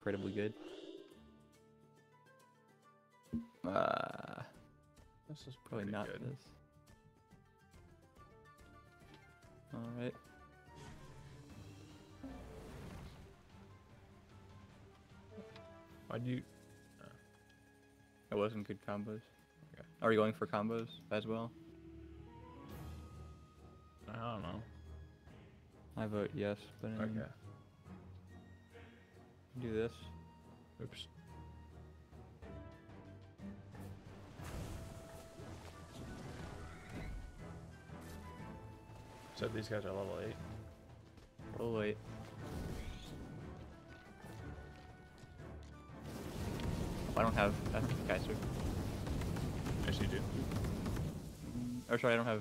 incredibly good. This is Probably pretty not good. this. Alright. Why'd you? It wasn't good combos. Okay. Are you going for combos as well? I don't know. I vote yes, but I mean, Okay. do this. Oops. So these guys are level 8. Oh wait. I don't have Kaiser. Yes, you do. Or sorry, I don't have.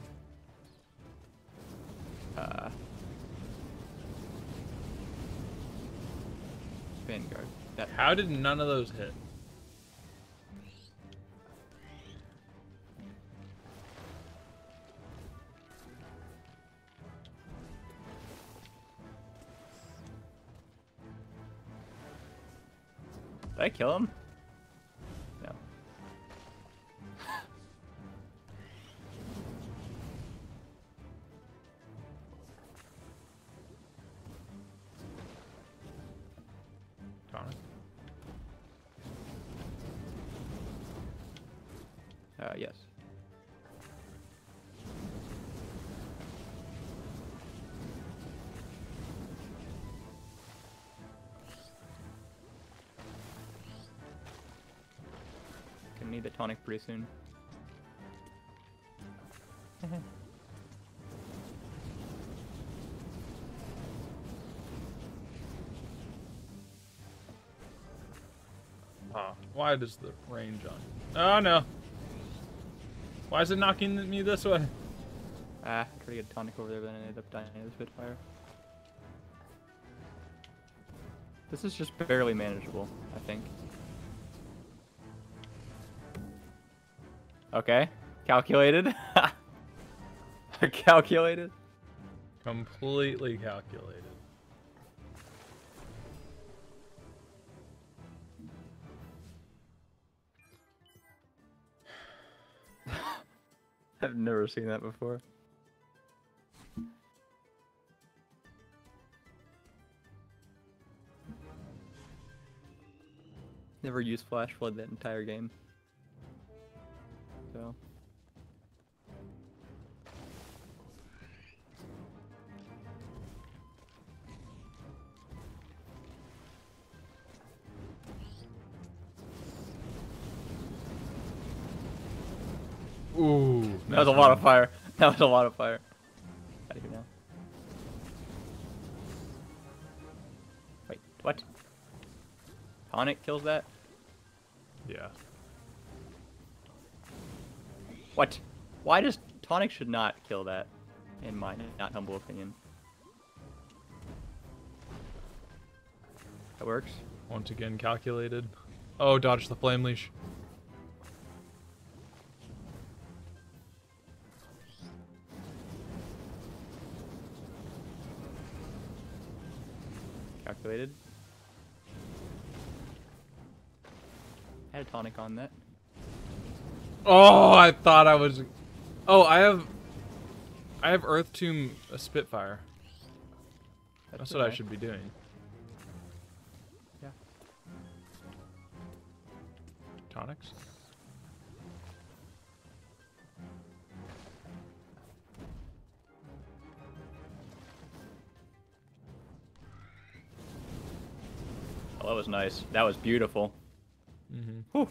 Vanguard. That. How did none of those hit? Did I kill him? No. Tonic. Yes. Gonna need the tonic pretty soon. Oh, why does the range on? Oh no! Why is it knocking me this way? I tried to get a tonic over there, but then I ended up dying to the Spitfire. This is just barely manageable, I think. Okay. Calculated. Calculated. Completely calculated. I've never seen that before. Never used Flash Flood that entire game. So. Ooh, That was a lot of fire. That was a lot of fire. Out of here now. Wait, what? Tonic kills that? Yeah. What? Why does Tonic should not kill that? In my not humble opinion. That works. Once again calculated. Oh, dodge the flame leash. Calculated. I had a tonic on that. Oh, I thought I was. Oh, I have Earth Tomb a Spitfire. That's what I okay. should be doing. Yeah. Tonics. Oh, that was nice. That was beautiful. Mm-hmm. Whew.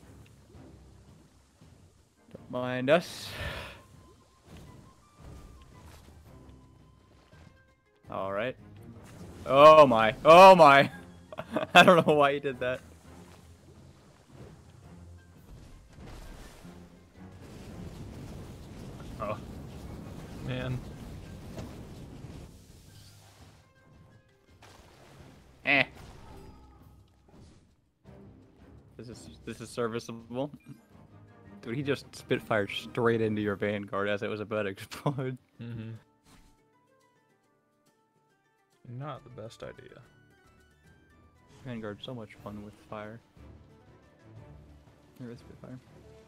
Don't mind us. All right. Oh my. Oh my. I don't know why you did that. Oh, man. Eh. This is serviceable. Dude, he just spitfired straight into your Vanguard as it was about to explode. Mm-hmm. Not the best idea. Vanguard's so much fun with fire. Or with Spitfire.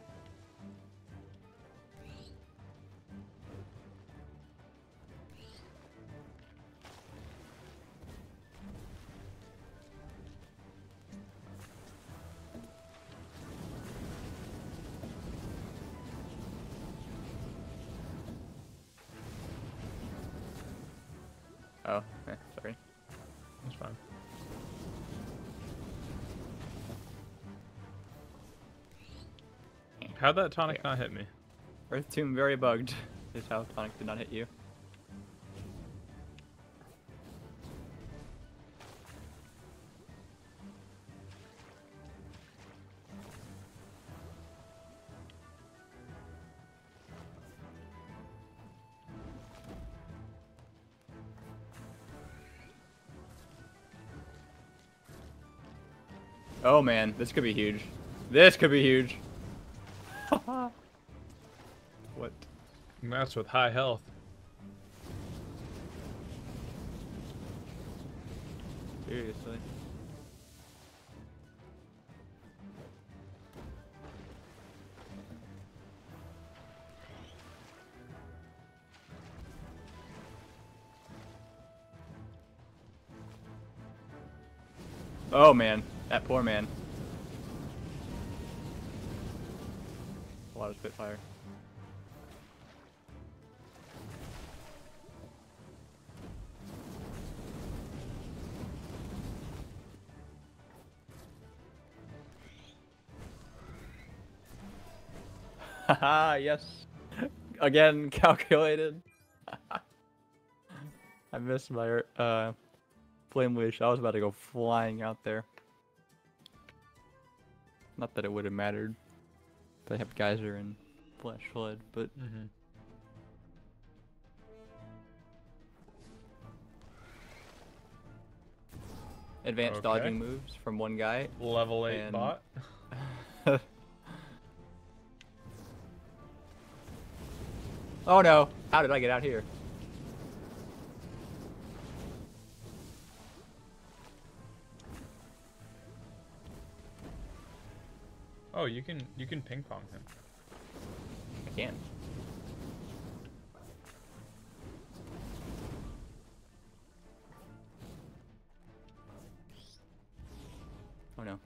Oh, sorry. That's fine. How'd that tonic not hit me? Earth Tomb very bugged. Is how Tonic did not hit you. Oh man, this could be huge. This could be huge. What? And that's with high health. Seriously. Oh man, that poor man. A lot of Spitfire. Haha, yes. Again, calculated. I missed my flame leash. I was about to go flying out there. Not that it would have mattered. They have Geyser and Flash Flood, but advanced dodging moves from one guy. Level 8 and... bot. Oh no! How did I get out here? Oh, you can ping pong him. I can. Oh no.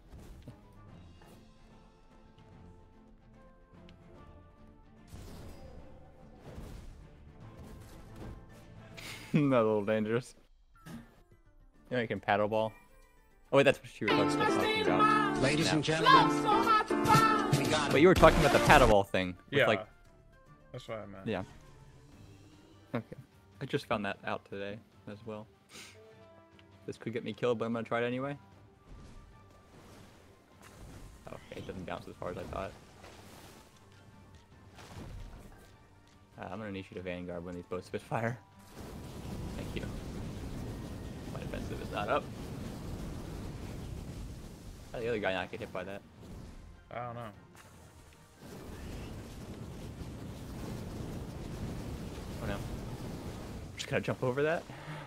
Not a little dangerous. You know you can paddleball. Oh wait, that's what you were talking about. Ladies and gentlemen, we got But you were talking about the paddleball thing. With Yeah. Like, That's what I meant. yeah. Okay. I just found that out today as well. This could get me killed, but I'm gonna try it anyway. Oh, okay, it doesn't bounce as far as I thought. I'm gonna need you to Vanguard when these both Spitfire. Thank you. My defensive is not up. How did the other guy not get hit by that? I don't know. Oh no. Just gotta jump over that?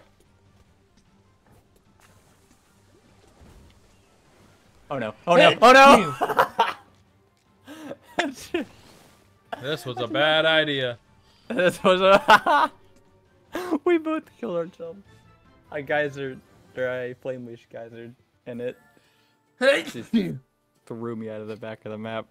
Oh no. Oh no. Oh no! This was a bad idea. This was a. We both killed ourselves. I geyser, or I flame leash geysered, and it just threw me out of the back of the map.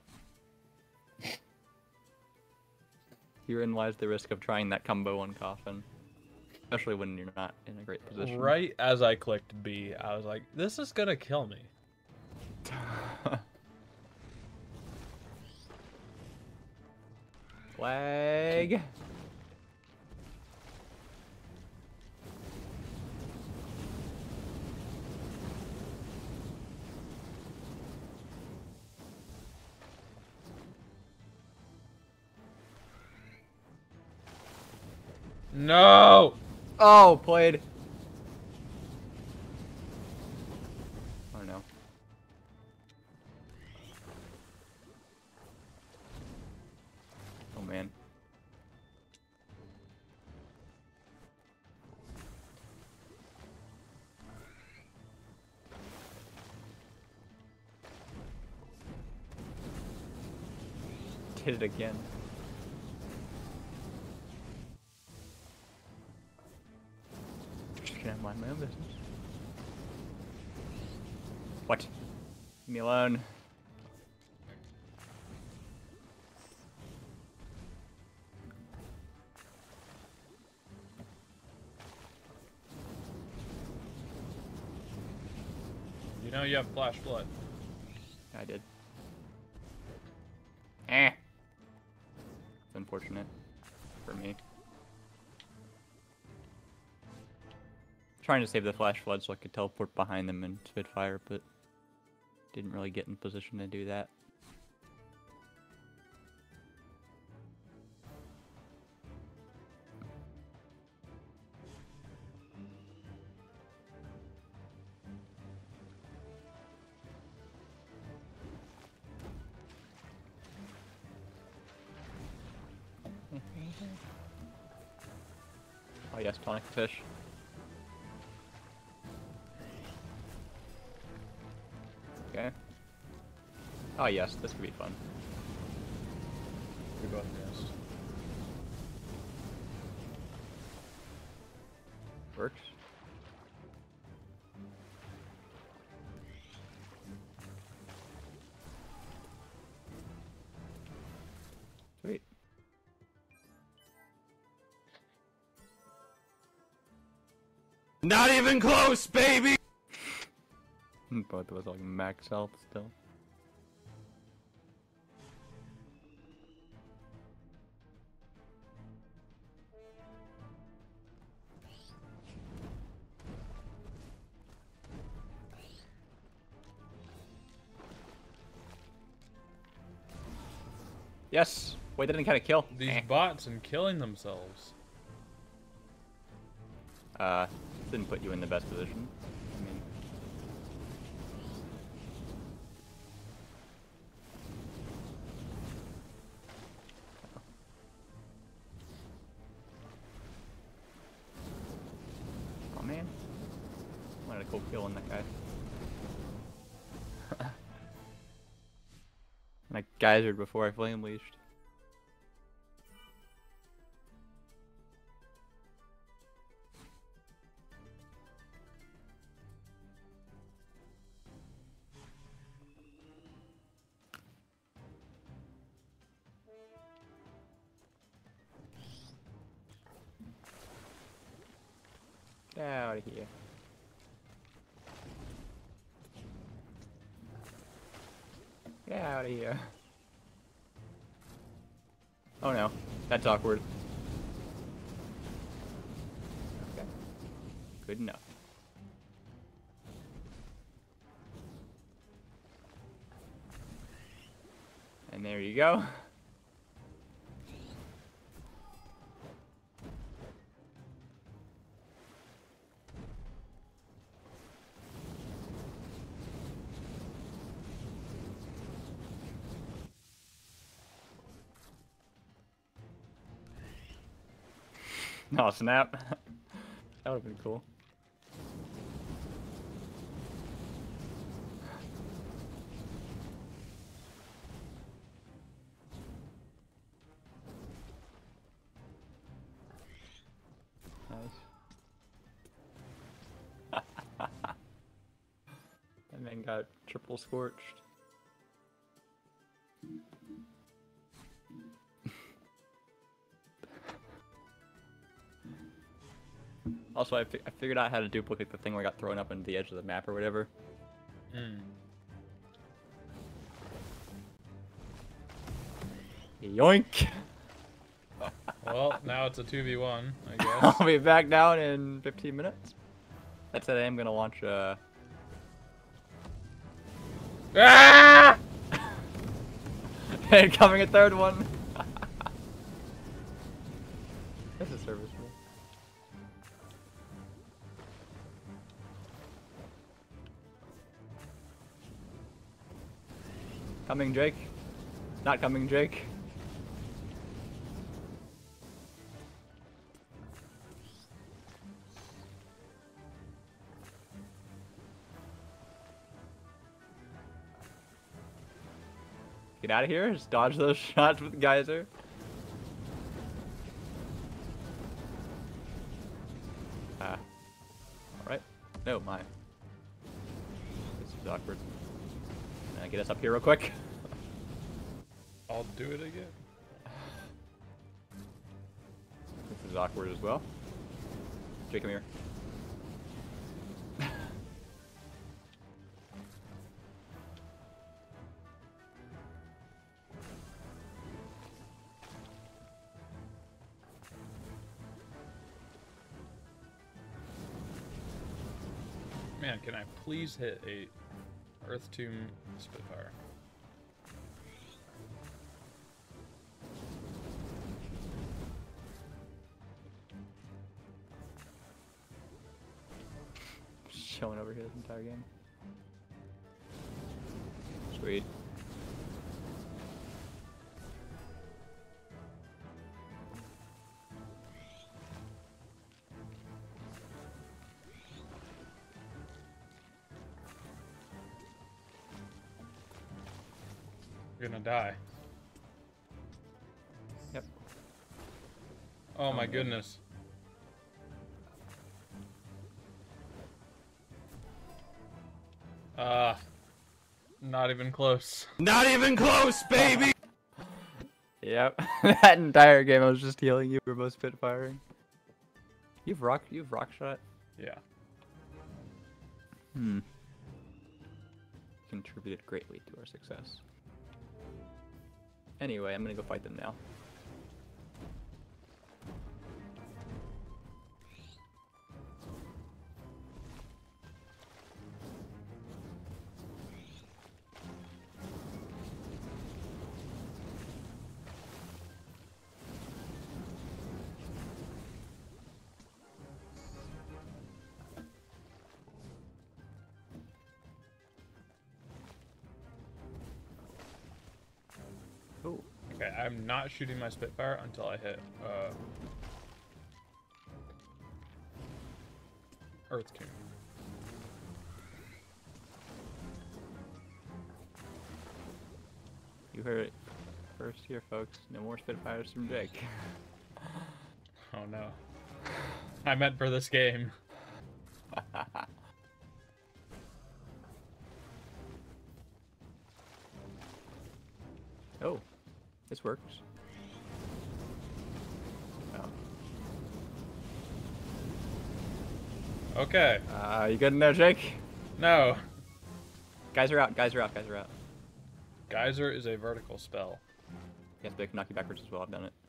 Herein lies the risk of trying that combo on Coffin, especially when you're not in a great position. Right as I clicked B, I was like, this is gonna kill me. Flag. No! Oh, played. Oh no. Oh man. hit it again. Just gonna mind my own business. What? Leave me alone. You know you have flash flood. I did. Eh. It's unfortunate for me. Trying to save the flash flood so I could teleport behind them and Spitfire, but didn't really get in position to do that. Oh yes, tonic fish. Okay. Oh yes, this could be fun. We both missed. Works. Sweet. Not even close, baby! Both of us like max health still. Yes! Wait, that didn't kind of kill. These bots and killing themselves. Didn't put you in the best position. I mean... Oh man. Wanted a cool kill on that guy. And I geysered before I flame leashed. Get out of here. Get out of here. Oh no, that's awkward. Okay. Good enough. And there you go. Oh snap. That would have been cool. Nice. That man got triple scorched. Also, I figured out how to duplicate the thing where I got thrown up into the edge of the map or whatever. Yoink! Well, now it's a 2v1, I guess. I'll be back down in 15 minutes. That said, I am gonna launch a... Ah! Incoming a third one! This is serviceable. Coming, Jake. Not coming, Jake. Get out of here. Just dodge those shots with Geyser. Alright. No, my. This is awkward. Can I get us up here real quick? I'll do it again. This is awkward as well. Jake, come here. Man, can I please hit a Earth Tomb Spitfire? Chilling over here this entire game. Sweet. You're gonna die. Yep. Oh my goodness. Not even close. Not even close, baby! Yep. That entire game I was just healing you. We were both spitfiring. You've rock shot? Yeah. Contributed greatly to our success. Anyway, I'm gonna go fight them now. Oh. Okay, I'm not shooting my Spitfire until I hit Earth Tomb. You heard it first here, folks. No more Spitfires from Jake. Oh no. I meant for this game. Oh, this works. Oh. Okay. You good in there, Jake? No. Guys are out, guys are out, guys are out. Geyser is a vertical spell. Yes, but it can knock you backwards as well. I've done it.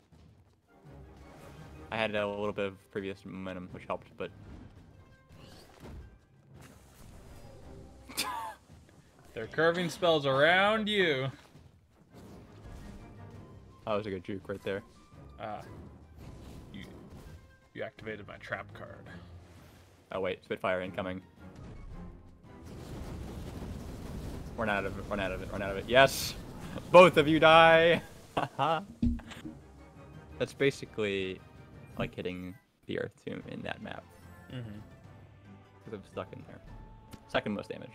I had a little bit of previous momentum, which helped, but... They're curving spells around you. That was a good juke right there. You activated my trap card. Oh wait, Spitfire incoming. Run out of it, run out of it, run out of it. Yes! Both of you die! That's basically like hitting the Earth Tomb in that map. Mm-hmm. Because I'm stuck in there. Second most damage.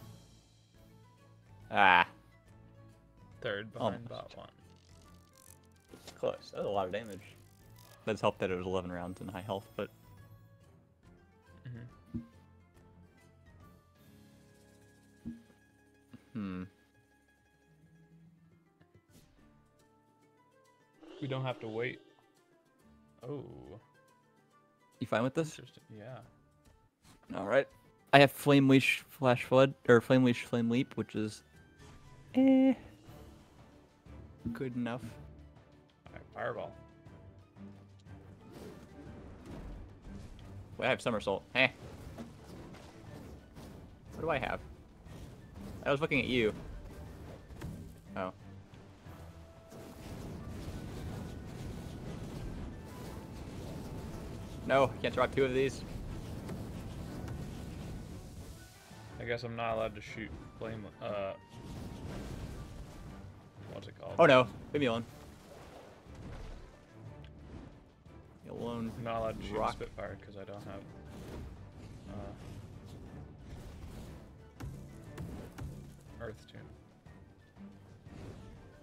Ah. Third behind Almost. bot one. Close. That was a lot of damage. Let's hope that it was 11 rounds in high health, but... We don't have to wait. Oh. You fine with this? Interesting. Yeah. Alright. I have Flame Leash Flash Flood, or Flame Leash Flame Leap, which is... good enough. Alright, Fireball. Wait, I have Somersault. Eh. What do I have? I was looking at you. Oh. No, can't drop two of these. I guess I'm not allowed to shoot flame. What's it called? Oh no, leave me alone. Leave me alone. I'm not allowed to shoot a Rock. Spitfire because I don't have. Earth Tomb.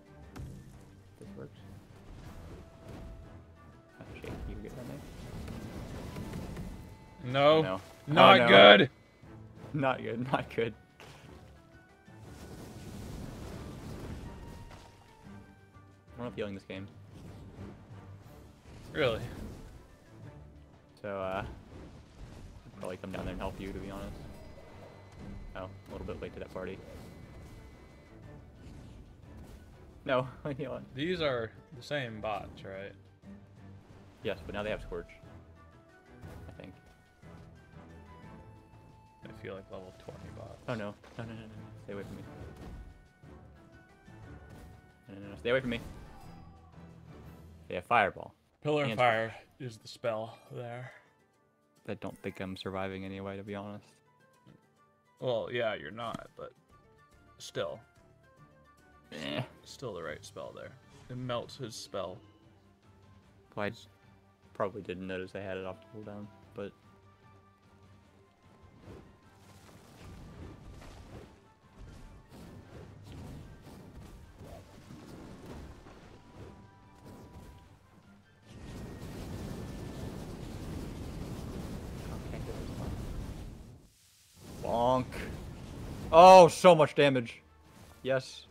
No. no. Not Oh, no. good. Not good. Not good. I'm not feeling this game. Really? So, I'll probably come down there and help you, to be honest. Oh, a little bit late to that party. No, you know what? These are the same bots, right? Yes, but now they have Scorch. I think. I feel like level 20 bots. Oh no. No, no, no, no. Stay away from me. No, no, no. Stay away from me. They have Fireball. Pillar of And Fire is the spell there. I don't think I'm surviving anyway, to be honest. Well, yeah, you're not, but still. Eh. Still the right spell there. It melts his spell. Well, I probably didn't notice I had it off cooldown, but... Bonk. Oh, so much damage. Yes.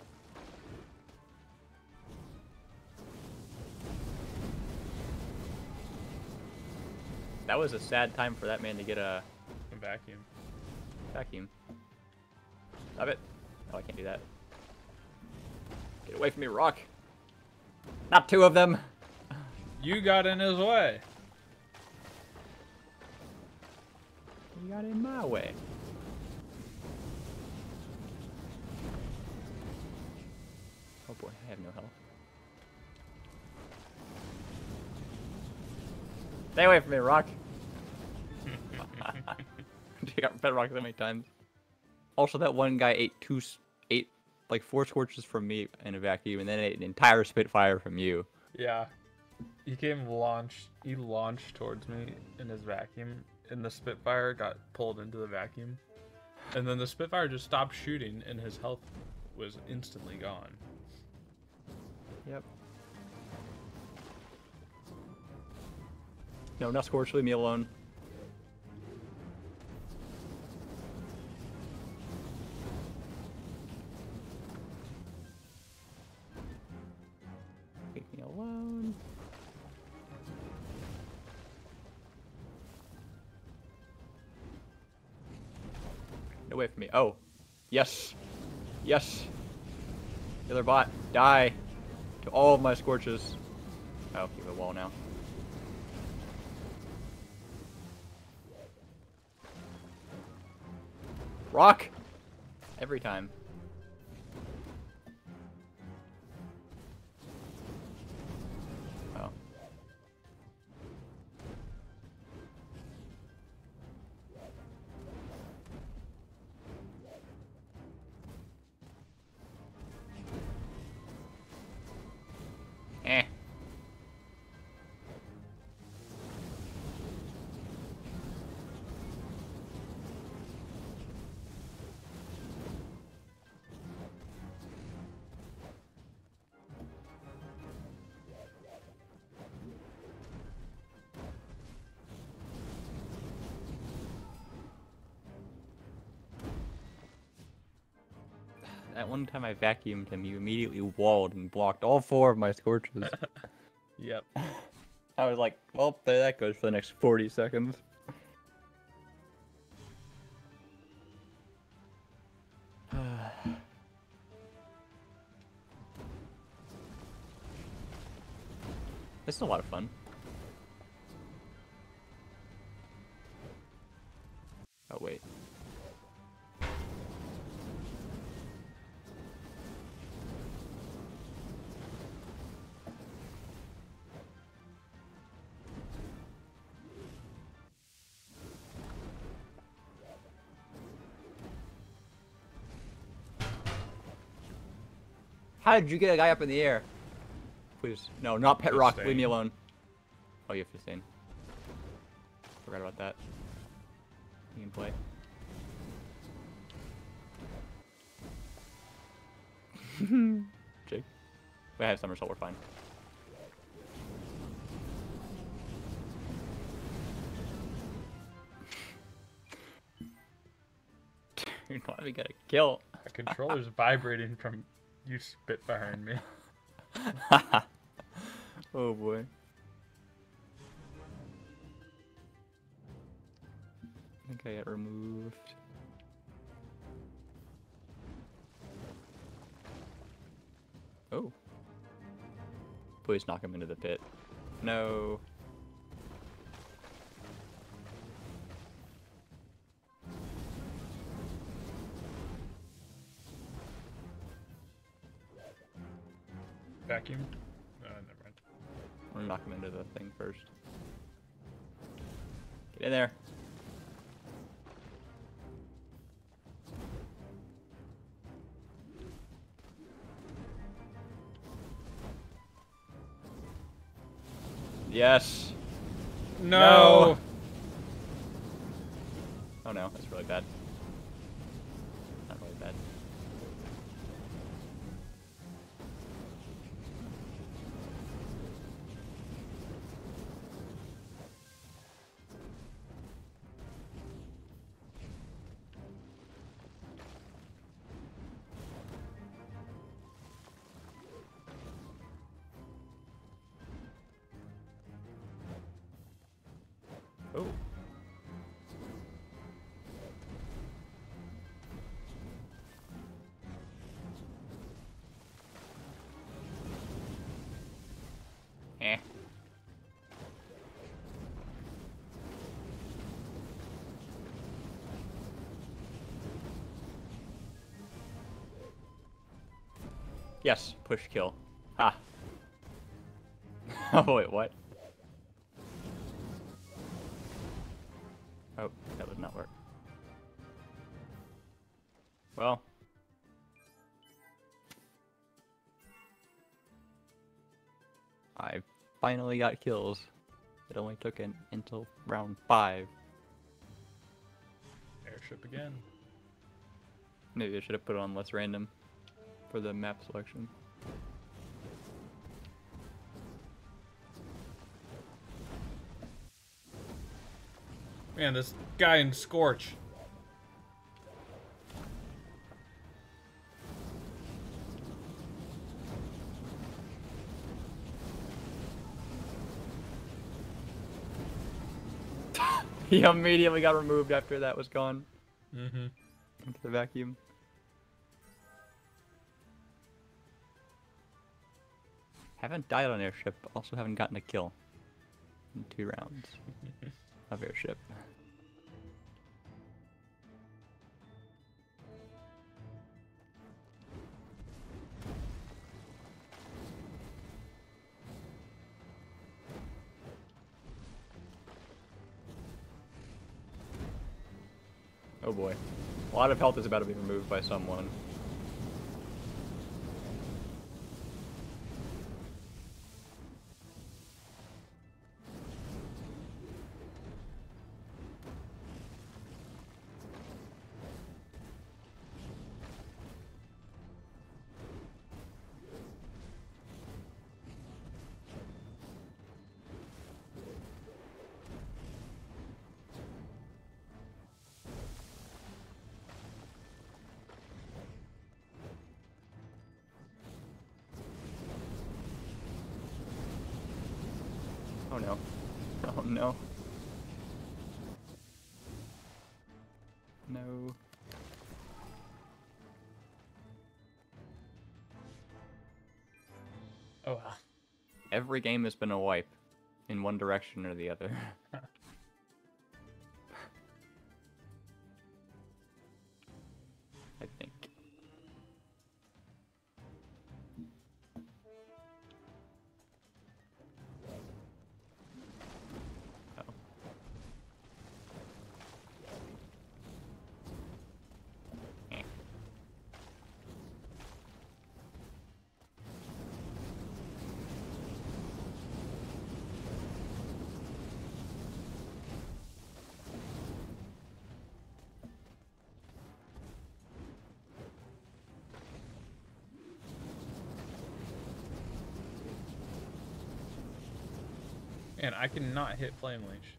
That was a sad time for that man to get a Vacuum. vacuum. Stop it. Oh, I can't do that. Get away from me, Rock. Not two of them. You got in his way. You got in my way. Oh boy, I have no health. Stay away from me, Rock. You got Bedrock so many times. Also, that one guy ate like 4 Scorches from me in a vacuum, and then ate an entire Spitfire from you. Yeah. He launched towards me in his vacuum, and the Spitfire got pulled into the vacuum. And then the Spitfire just stopped shooting, and his health was instantly gone. Yep. No, not Scorch. Leave me alone. Leave me alone. Get away from me. Oh. Yes. Yes. The other bot. Die. To all of my Scorches. Oh, you have a wall now. Rock! Every time. Oh. Eh. That one time I vacuumed him, you immediately walled and blocked all 4 of my Scorches. Yep. I was like, well, there that goes for the next 40 seconds. This is a lot of fun. Oh, wait. How did you get a guy up in the air? Please. No, not Pet Rock. Leave me alone. Oh, you have 15. Forgot about that. You can play. Jake. We have Somersault, we're fine. Why we got a kill? The controller's vibrating from you spitfiring me. Oh boy. I think I got removed. Oh. Please knock him into the pit. No. Vacuum? Never mind. I'm gonna knock him into the thing first. Get in there. Yes. No! Oh no, that's really bad. Not really bad. Oh. Eh. Yes, push kill. Ah. Oh wait, what? Oh, that would not work. Well. I finally got kills. It only took until round 5. Airship again. Maybe I should have put it on less random for the map selection. Man, this guy in Scorch. He immediately got removed after that was gone Mm-hmm. into the vacuum. Haven't died on airship, also haven't gotten a kill in 2 rounds of airship. Oh boy. A lot of health is about to be removed by someone. Oh no. Oh no. No. Oh wow. Every game has been a wipe in one direction or the other. I think. Oh. Eh. Man, I cannot hit Flame Leash.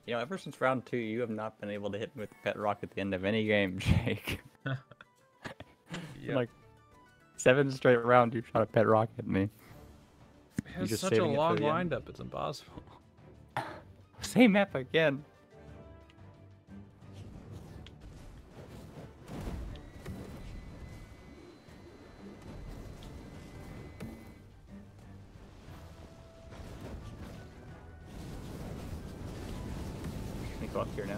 You know, ever since round 2, you have not been able to hit me with the pet rock at the end of any game, Jake. Yep. Like 7 straight rounds, you shot a pet rock at me. It has just such a saving it for long the end. windup, it's impossible. Same map again. Can we go up here now?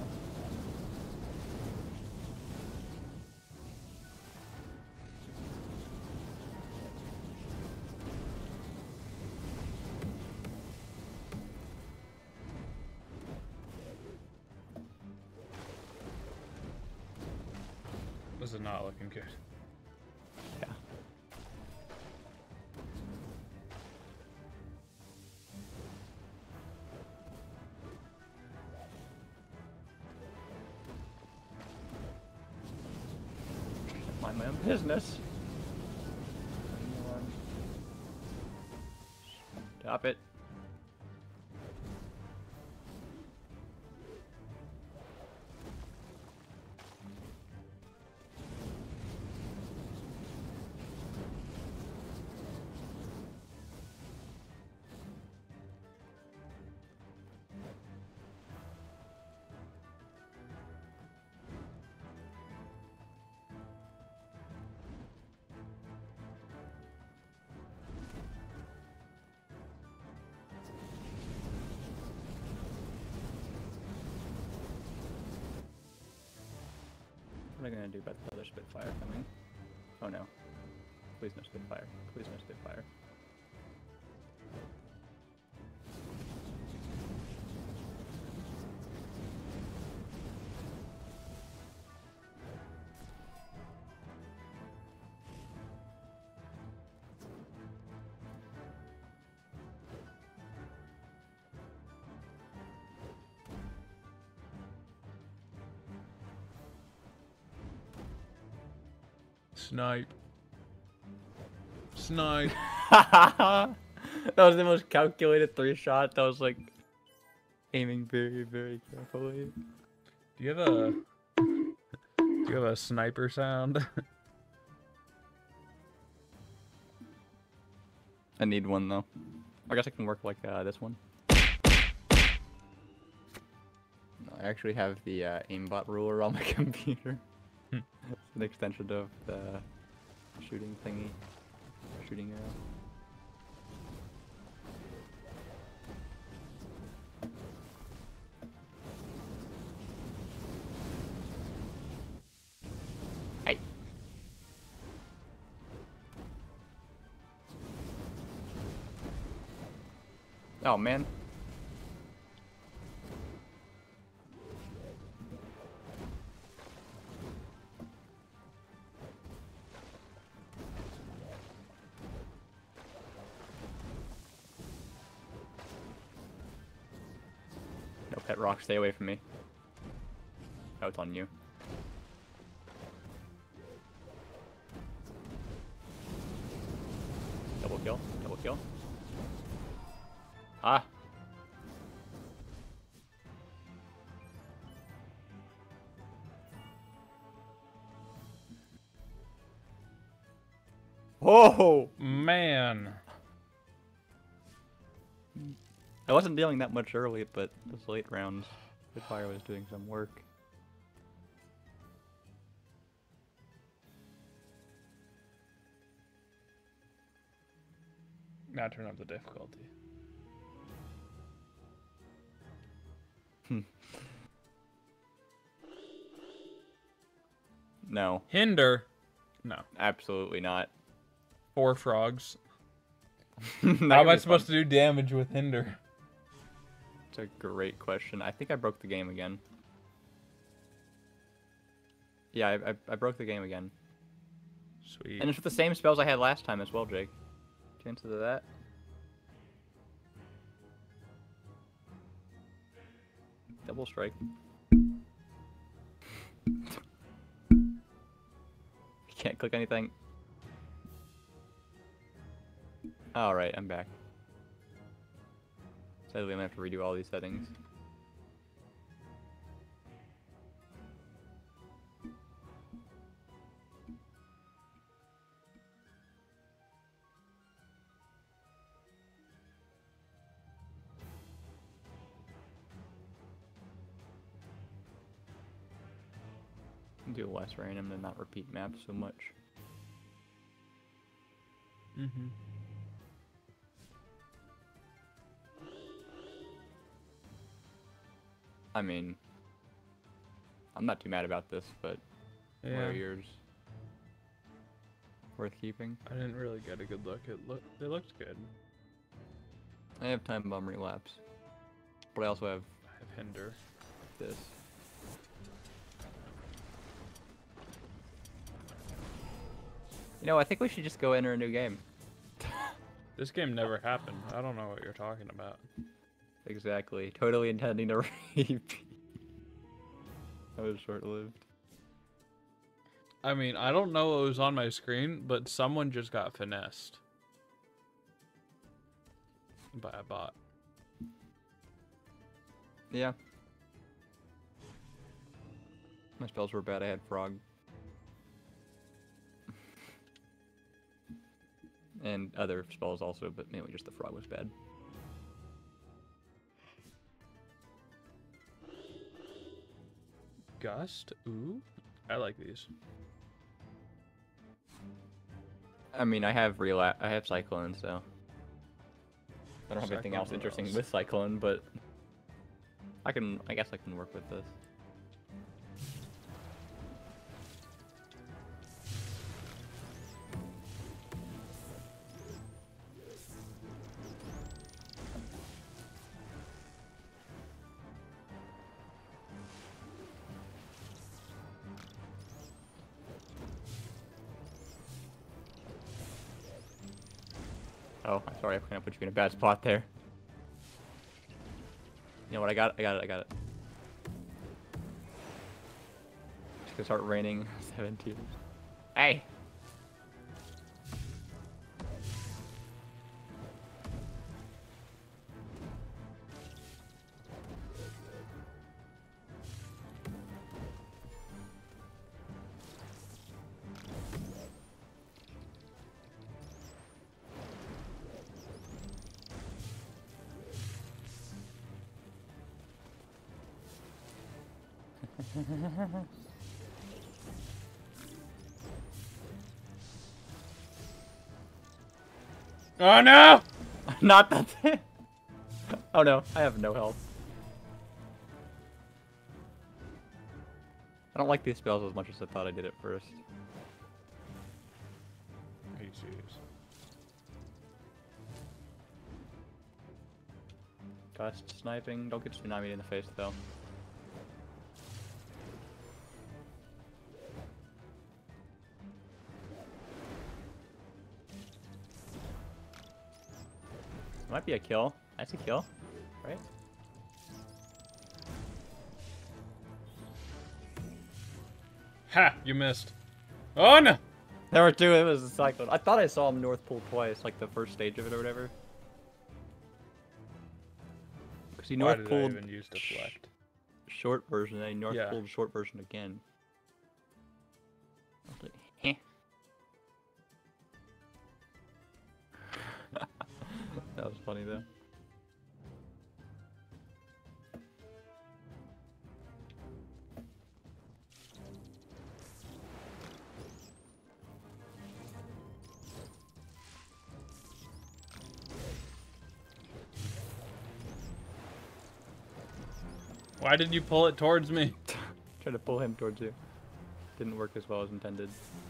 This is not looking good. Yeah. Mind my own business. Stop it. What am I gonna do about the other Spitfire coming? Oh no. Please no Spitfire. Please no Spitfire. Snipe. Snipe. That was the most calculated 3-shot. That was like aiming very, very carefully. Do you have a sniper sound? I need one though. I guess I can work like this one. I actually have the aimbot ruler on my computer. It's an extension of the shooting thingy. Shooting arrow. Hey. Oh man. No pet rock, stay away from me. Oh, it's on you. Double kill, double kill. Ah! Whoa! Man. I wasn't dealing that much early, but those late rounds, Spitfire was doing some work. Now turn up the difficulty. No, Hinder. No. absolutely not. 4 frogs. That How am would I be supposed fun. to do damage with Hinder? It's a great question. I think I broke the game again. Yeah, I broke the game again. Sweet. And it's with the same spells I had last time as well, Jake. Chances of that? Double strike. Can't click anything. Alright, I'm back. Sadly, I'm gonna have to redo all these settings. Do less random and not repeat maps so much. Mm-hmm. I mean, I'm not too mad about this, but what Yeah. are yours? Worth keeping? I didn't really get a good look. They looked good. I have time bomb relapse, but I also have I have hinder. this. You know, I think we should just go enter a new game. This game never happened. I don't know what you're talking about. Exactly. Totally intending to repeat. That was short-lived. I mean, I don't know what was on my screen, but someone just got finessed by a bot. Yeah. My spells were bad. I had frog. And other spells also, but mainly just the frog was bad. Gust? Ooh. I like these. I mean, I have I have Cyclone, so I don't have anything else Cyclone, what interesting else? with Cyclone, but I guess I can work with this. Oh, I'm sorry, I kind of put you in a bad spot there. You know what? I got it. It's gonna start raining 7 tears. Hey! Oh no! Not that thing! Oh no, I have no health. I don't like these spells as much as I thought I did at first. Are you serious? Gust sniping. Don't get tsunami in the face though. Might be a kill. That's a kill, right? Ha! You missed. Oh no! There were two. It was a cyclone. I thought I saw him North Pole twice, like the first stage of it or whatever. Because he Why North did I Poled even use deflect? short version, and he North Yeah. Poled short version again. I was like, heh. That was funny though. Why did you pull it towards me? Trying to pull him towards you. Didn't work as well as intended.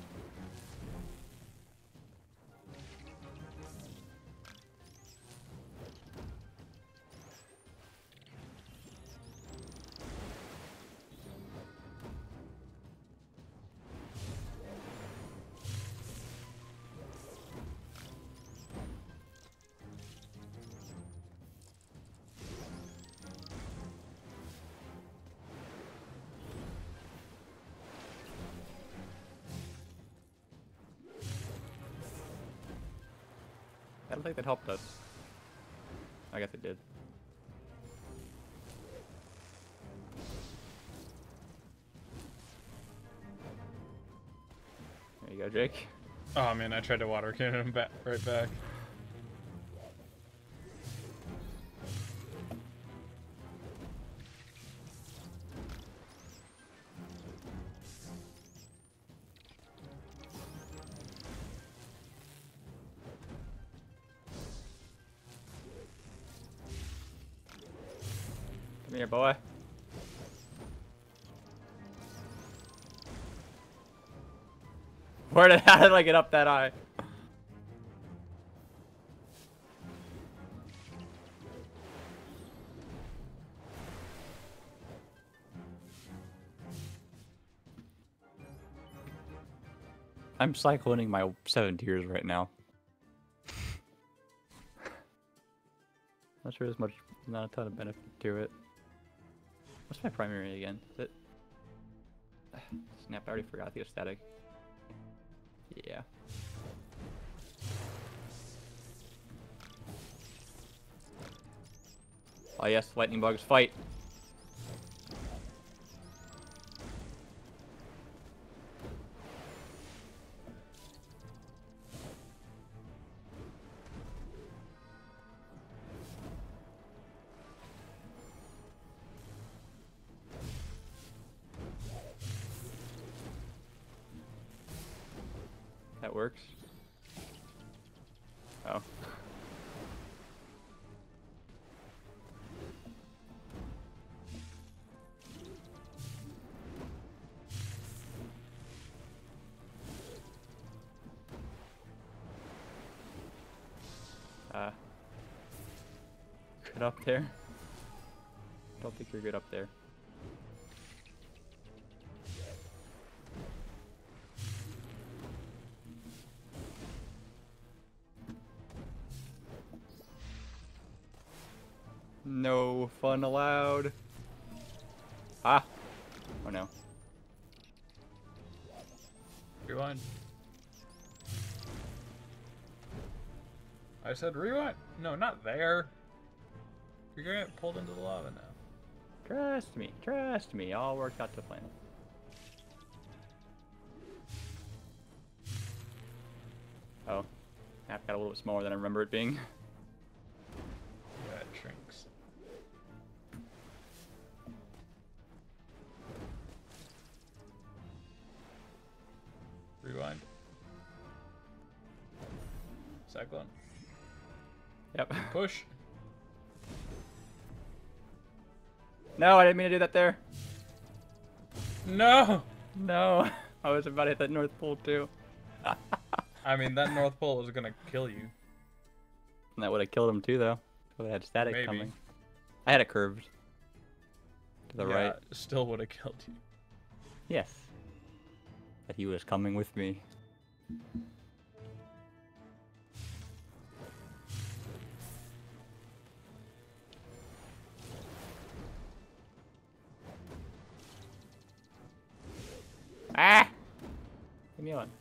I don't think that helped us. I guess it did. There you go, Jake. Oh man, I tried to water cannon him back right back. Come here, boy. How did I get up that high? I'm cycloning my 7 tiers right now. Not sure there's not a ton of benefit to it. What's my primary again? Is it? Snap, I already forgot the aesthetic. Yeah. Oh yes, lightning bugs, fight! That works. Oh. Good up there. Don't think you're good up there. No fun allowed. Ah. Oh no. Rewind. I said rewind. No, not there. You're gonna get pulled into the lava now. Trust me, all worked out to plan. Oh, map got a little bit smaller than I remember it being. Yeah, it shrinks. Rewind. Cyclone. Yep. Push. No, I didn't mean to do that there. No! No, I was about to hit that North Pole too. I mean, that North Pole was gonna kill you. And that would have killed him too, though. Would have had static Maybe. coming. I had it curved. To the Yeah, right. still would have killed you. Yes. But he was coming with me. Ah! Leave me alone.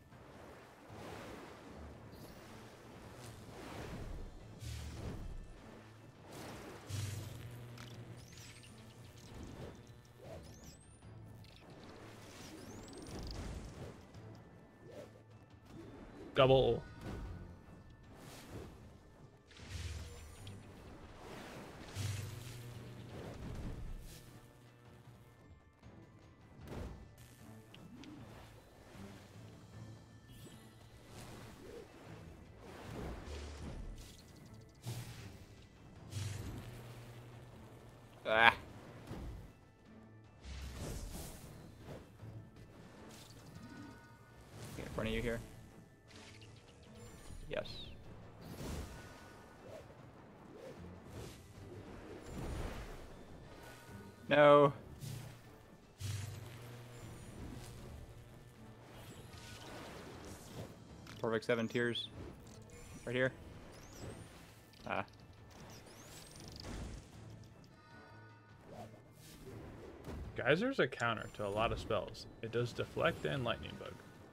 Double. Ah! In front of you here. Yes. No. Perfect 7 tiers. Right here. Ah. Geyser's a counter to a lot of spells. It does deflect and lightning bug.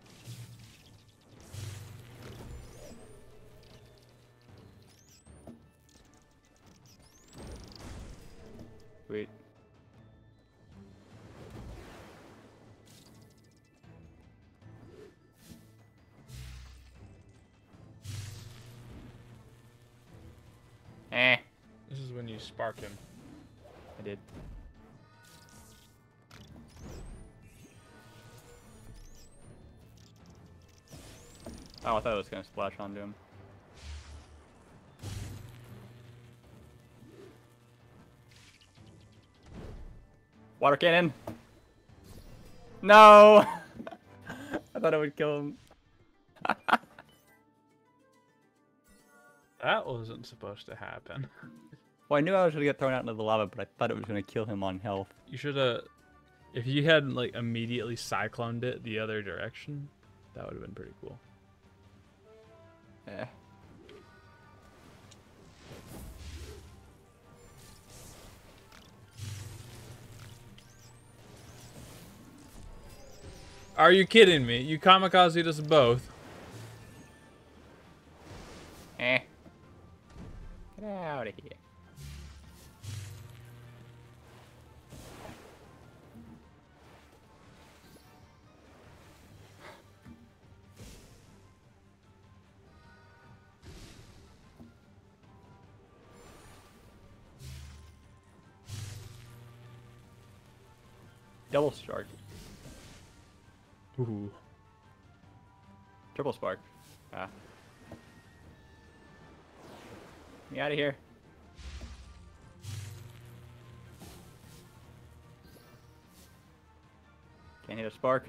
Sweet. Eh. This is when you spark him. I did. Oh, I thought it was gonna splash onto him. Water cannon. No. I thought it would kill him. That wasn't supposed to happen. Well, I knew I was gonna get thrown out into the lava, but I thought it was gonna kill him on health. You should have, if you had like immediately cycloned it the other direction, that would have been pretty cool. Yeah. Are you kidding me? You kamikazed us both. Eh. Get out of here. Double shark. Ooh. Triple spark. Ah. Get me out of here. Can't hit a spark.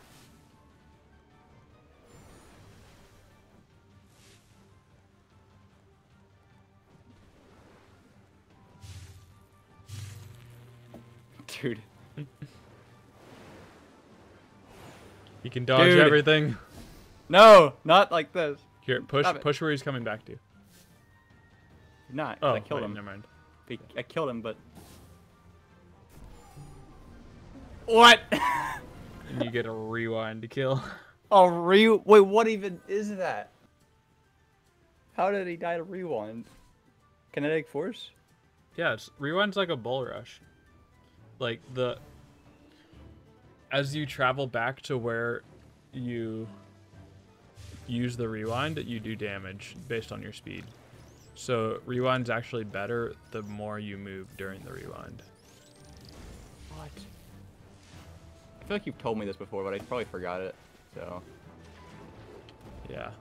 Dude. You can dodge Dude. everything. No, not like this. Here, push Stop it. push where he's coming back to. Not. Oh, I killed wait, him. never mind. I killed him, but. What? And you get a rewind to kill. Oh, wait, what even is that? How did he die to rewind? Kinetic force? Yeah, it's rewind's like a bull rush. Like as you travel back to where you use the rewind, you do damage based on your speed. So rewind's actually better the more you move during the rewind. What? I feel like you've told me this before, but I probably forgot it. So. Yeah.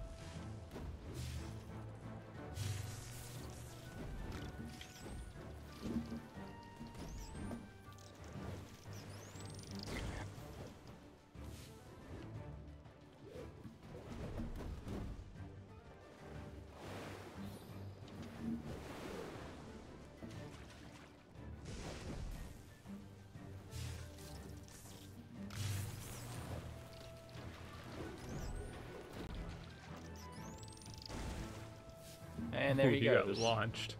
And there Ooh, he he got goes. launched.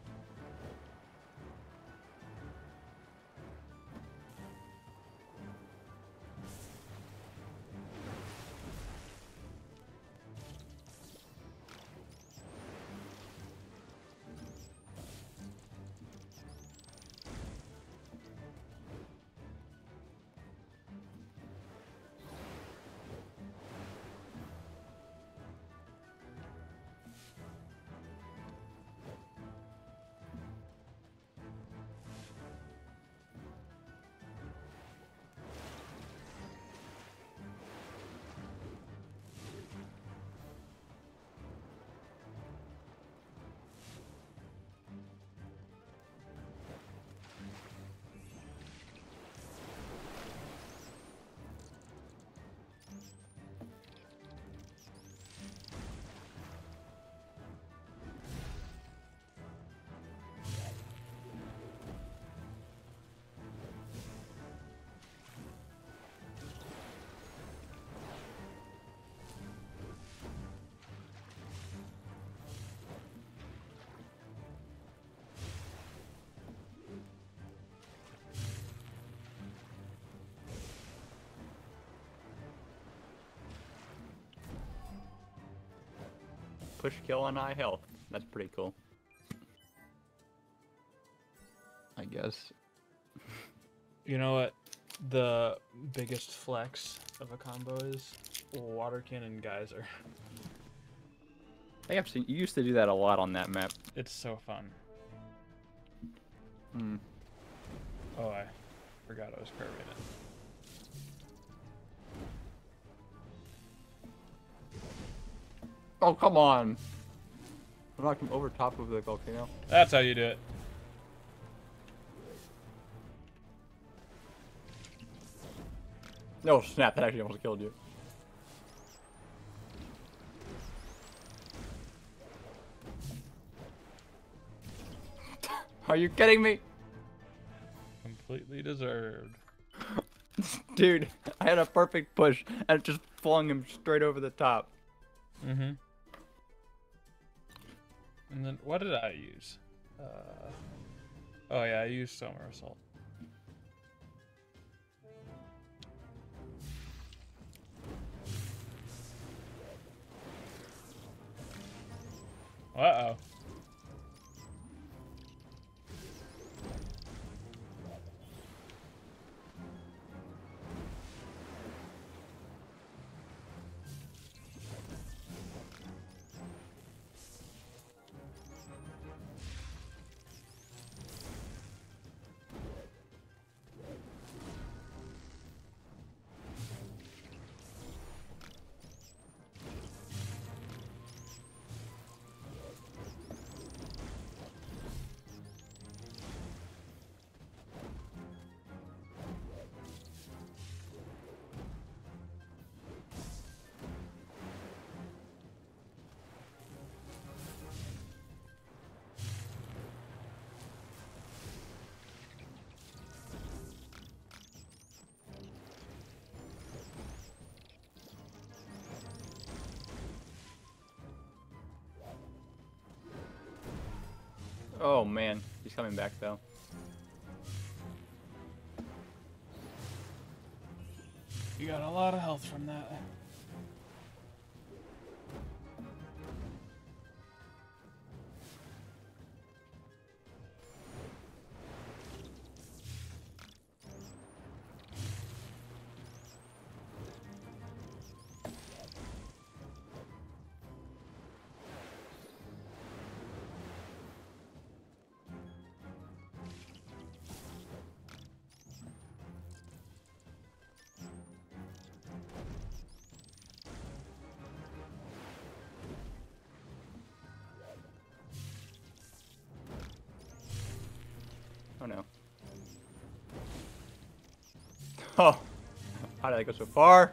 Push kill on high health. That's pretty cool. I guess. You know what the biggest flex of a combo is? Water cannon geyser. I have seen you used to do that a lot on that map. It's so fun. Hmm. Oh, I forgot I was curving it. Oh, come on. I knocked him over top of the volcano. That's how you do it. No, snap, that actually almost killed you. Are you kidding me? Completely deserved. Dude, I had a perfect push and it just flung him straight over the top. Mm-hmm. And then, what did I use? Oh yeah, I used Summer Assault. Uh-oh. Oh man, he's coming back though. You got a lot of health from that. Oh no. Oh, how did I go so far?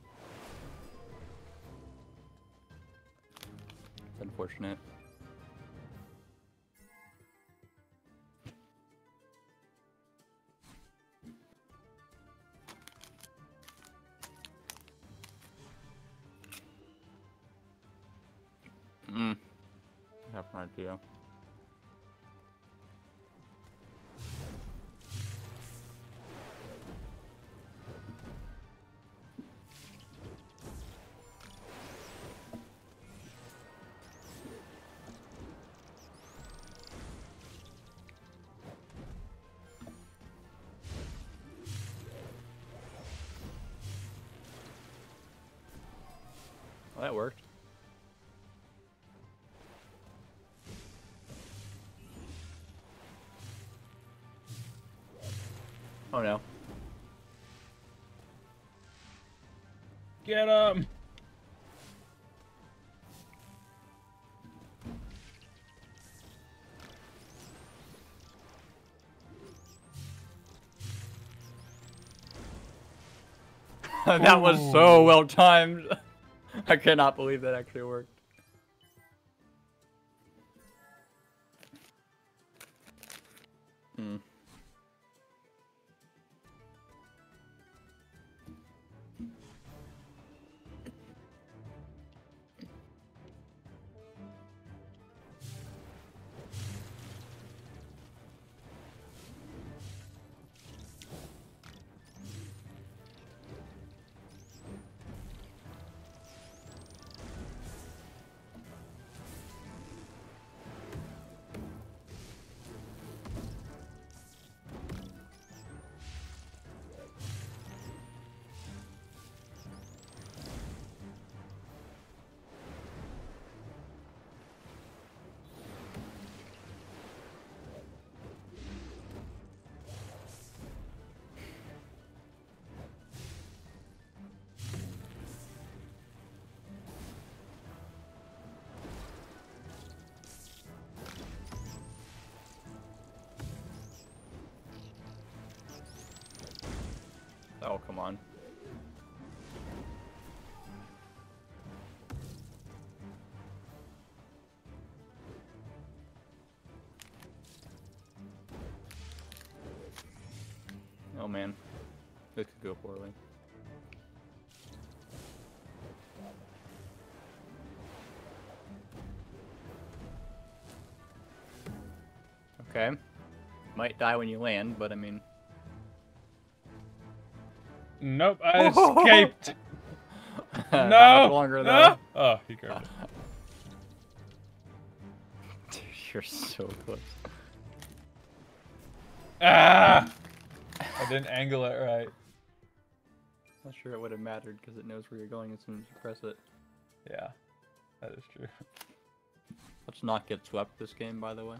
It's unfortunate. I have no idea. Well, that worked. Oh no. Get him! That was so well timed. I cannot believe that actually worked. Oh, come on. Oh man, this could go poorly. Okay. Might die when you land, but I mean... Nope, I escaped. Not No! much longer, though. No! Oh, he grabbed it. Dude, you're so close. Ah! I didn't angle it right. Not sure it would have mattered because it knows where you're going as soon as you press it. Yeah, that is true. Let's not get swept this game, by the way.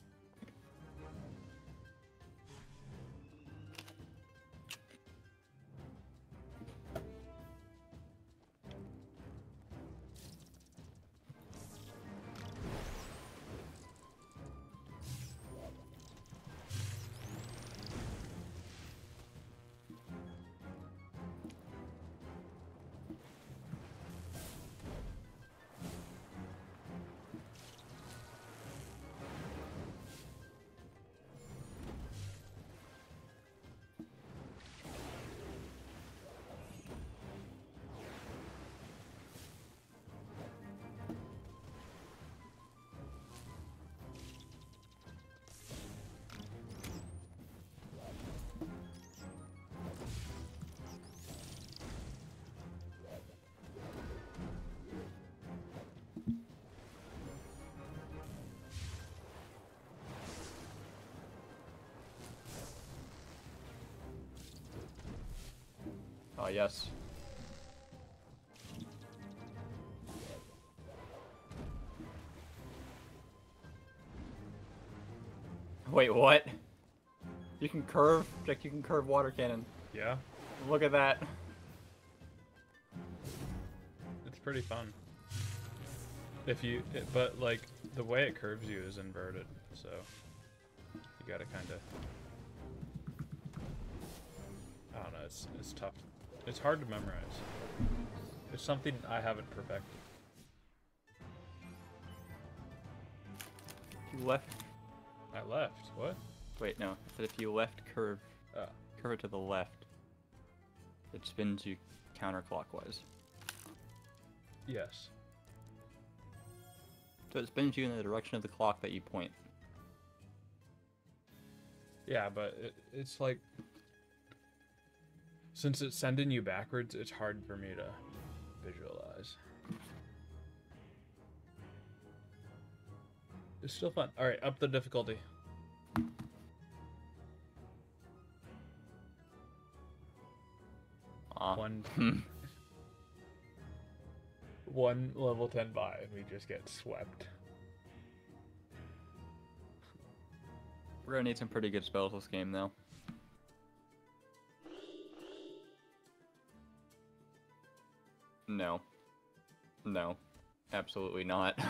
Oh, yes. Wait, what? You can curve? Like, you can curve water cannon. Yeah, Look at that. it's pretty fun. If you, but like, the way it curves you is inverted, so you gotta kind of, I don't know, it's tough. It's hard to memorize. It's something I haven't perfected. You left. I left. What? Wait, no. But if you left curve, curve it to the left, it spins you counterclockwise. Yes. So it spins you in the direction of the clock that you point. Yeah, but it's like, since it's sending you backwards, it's hard for me to visualize. It's still fun. All right, up the difficulty. One level 10 by, and we just get swept. We're gonna need some pretty good spells this game, though. No. No. Absolutely not.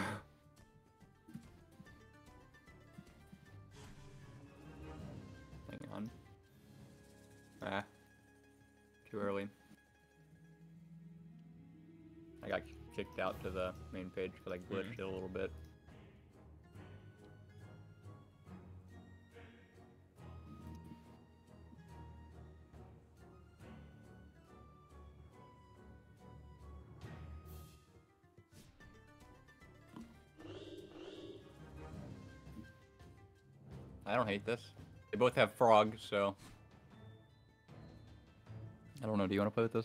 Hang on. Ah. Too early. I got kicked out to the main page because I glitched it a little bit. I don't hate this. They both have frogs, so... I don't know, do you want to play with this?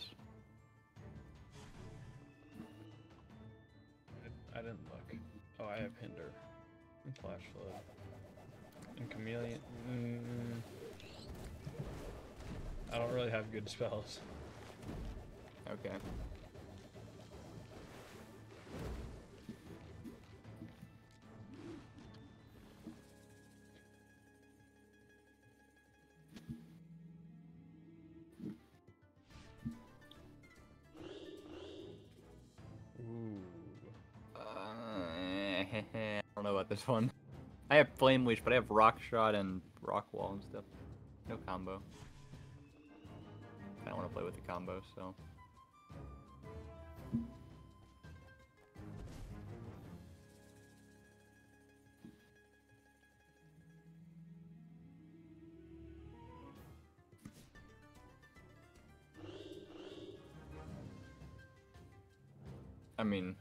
I didn't look. Oh, I have Hinder. And Flash Flood. And Chameleon. I don't really have good spells. Okay. I don't know about this one. I have Flame Leash, but I have Rock Shot and Rock Wall and stuff. No combo. I don't want to play with the combo, so... I mean,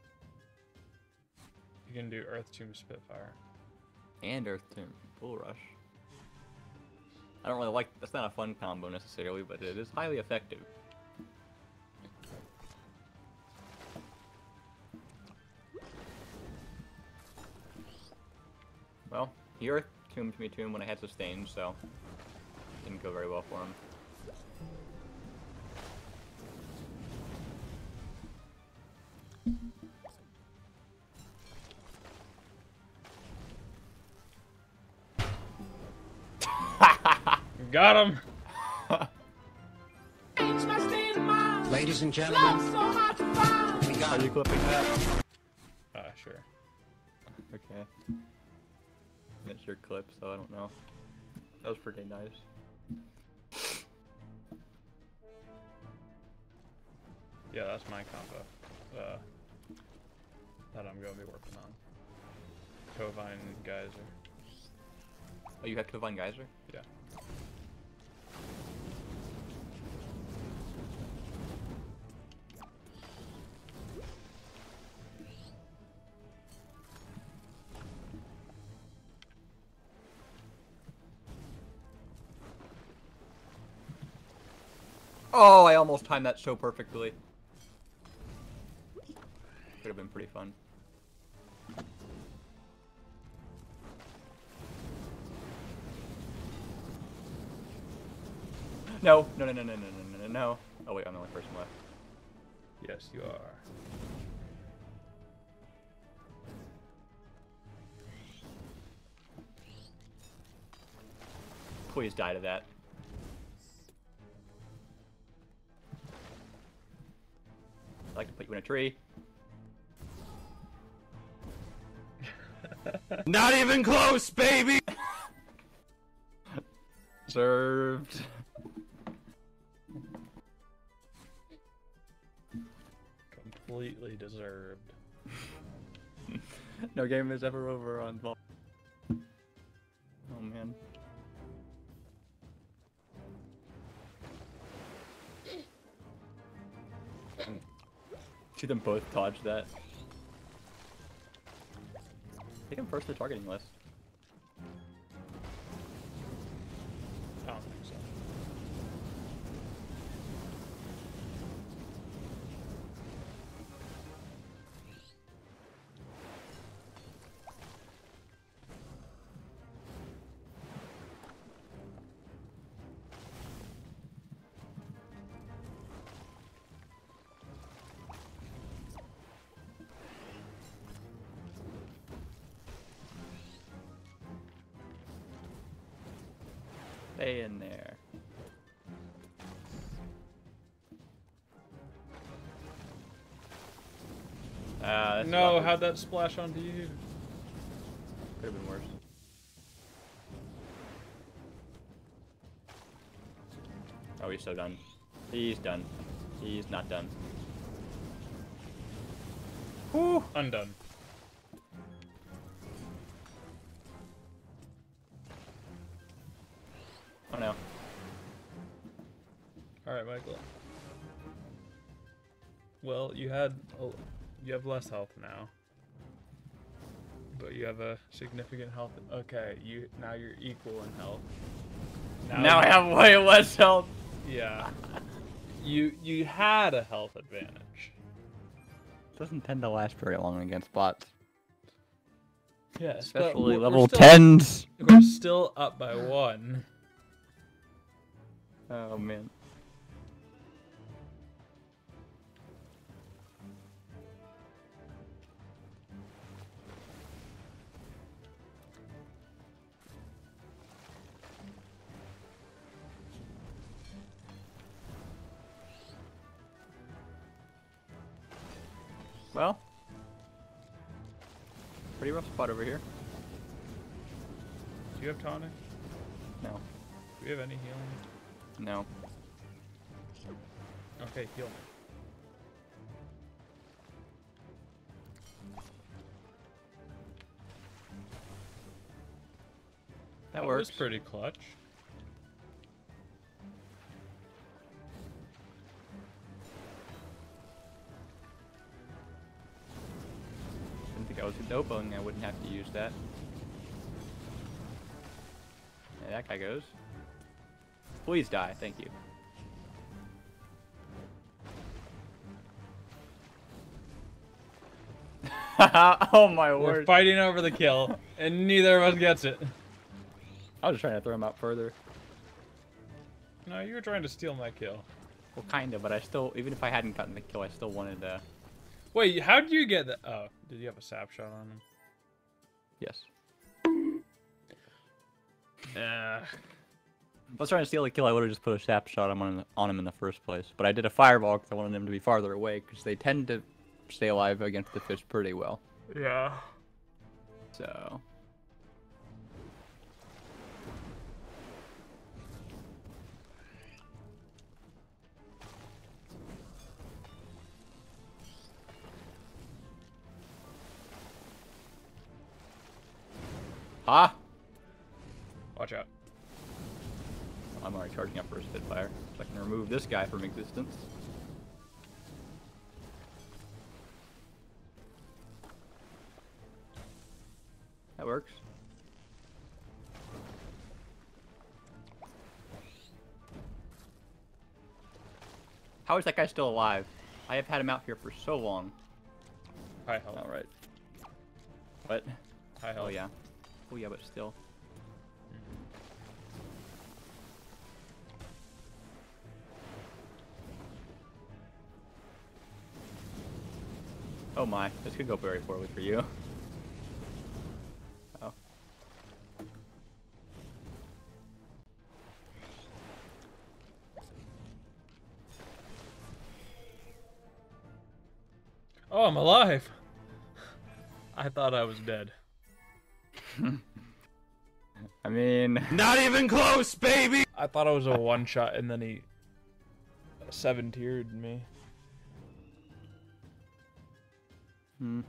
You can do Earth Tomb Spitfire. and Earth Tomb Bull Rush. I don't really like. That's not a fun combo necessarily, but it is highly effective. Well, he Earth Tombed me to him when I had sustain, so didn't go very well for him. Got him! Change my state of mind. Ladies and Love gentlemen, so much fun. we Are got you clipping that? Sure. Okay. It's your clip, so I don't know. That was pretty nice. Yeah, that's my combo. That I'm gonna be working on. Covine Geyser. Oh, you have Covine Geyser? Yeah. Oh, I almost timed that so perfectly. Could have been pretty fun. No, no, no, no, no, no, no, no, no. Oh wait, I'm the only person left. Yes, you are. Please die to that. I'd like to put you in a tree. not even close, baby. Served. Completely deserved. No game is ever over on Vol. Oh man. See them both dodge that. Take him first to targeting list. I don't think so. Stay in there. That's No, awkward. how'd that splash onto you? Could have been worse. Oh, he's so done. He's done. He's not done. Whew. Undone. Oh no. Alright, Michael. Well, you have less health now. But you have a significant health. Okay, now you're equal in health. Now I have way less health. Yeah. You had a health advantage. Doesn't tend to last very long against bots. Yes, Especially level 10s. We're still up by 1. Oh man. Well, pretty rough spot over here. Do you have tonic? No, Do we have any healing? no. Okay, heal me. That was works. pretty clutch. was hoping I wouldn't have to use that. Yeah, that guy goes. Please die, thank you. Oh my We're word. fighting over the kill, and neither of us gets it. I was just trying to throw him out further. No, you were trying to steal my kill. Well, kind of, but I still, even if I hadn't gotten the kill, I still wanted to. Wait, how did you get that? Oh, did you have a sap shot on him? Yes. Yeah. If I was trying to steal the kill, I would have just put a sap shot on him in the first place. But I did a fireball because I wanted him to be farther away, because they tend to stay alive against the fish pretty well. Yeah. So. Ah! Watch out. I'm already charging up for a Spitfire, so I can remove this guy from existence. That works. How is that guy still alive? I have had him out here for so long. High health. Alright. What? High health. Oh yeah. Oh yeah, but still. Oh my, this could go very poorly for you. Oh. Oh, I'm alive. I thought I was dead. I mean... Not even close, baby! I thought I was a one shot, and then he 7-tiered me. Hmm.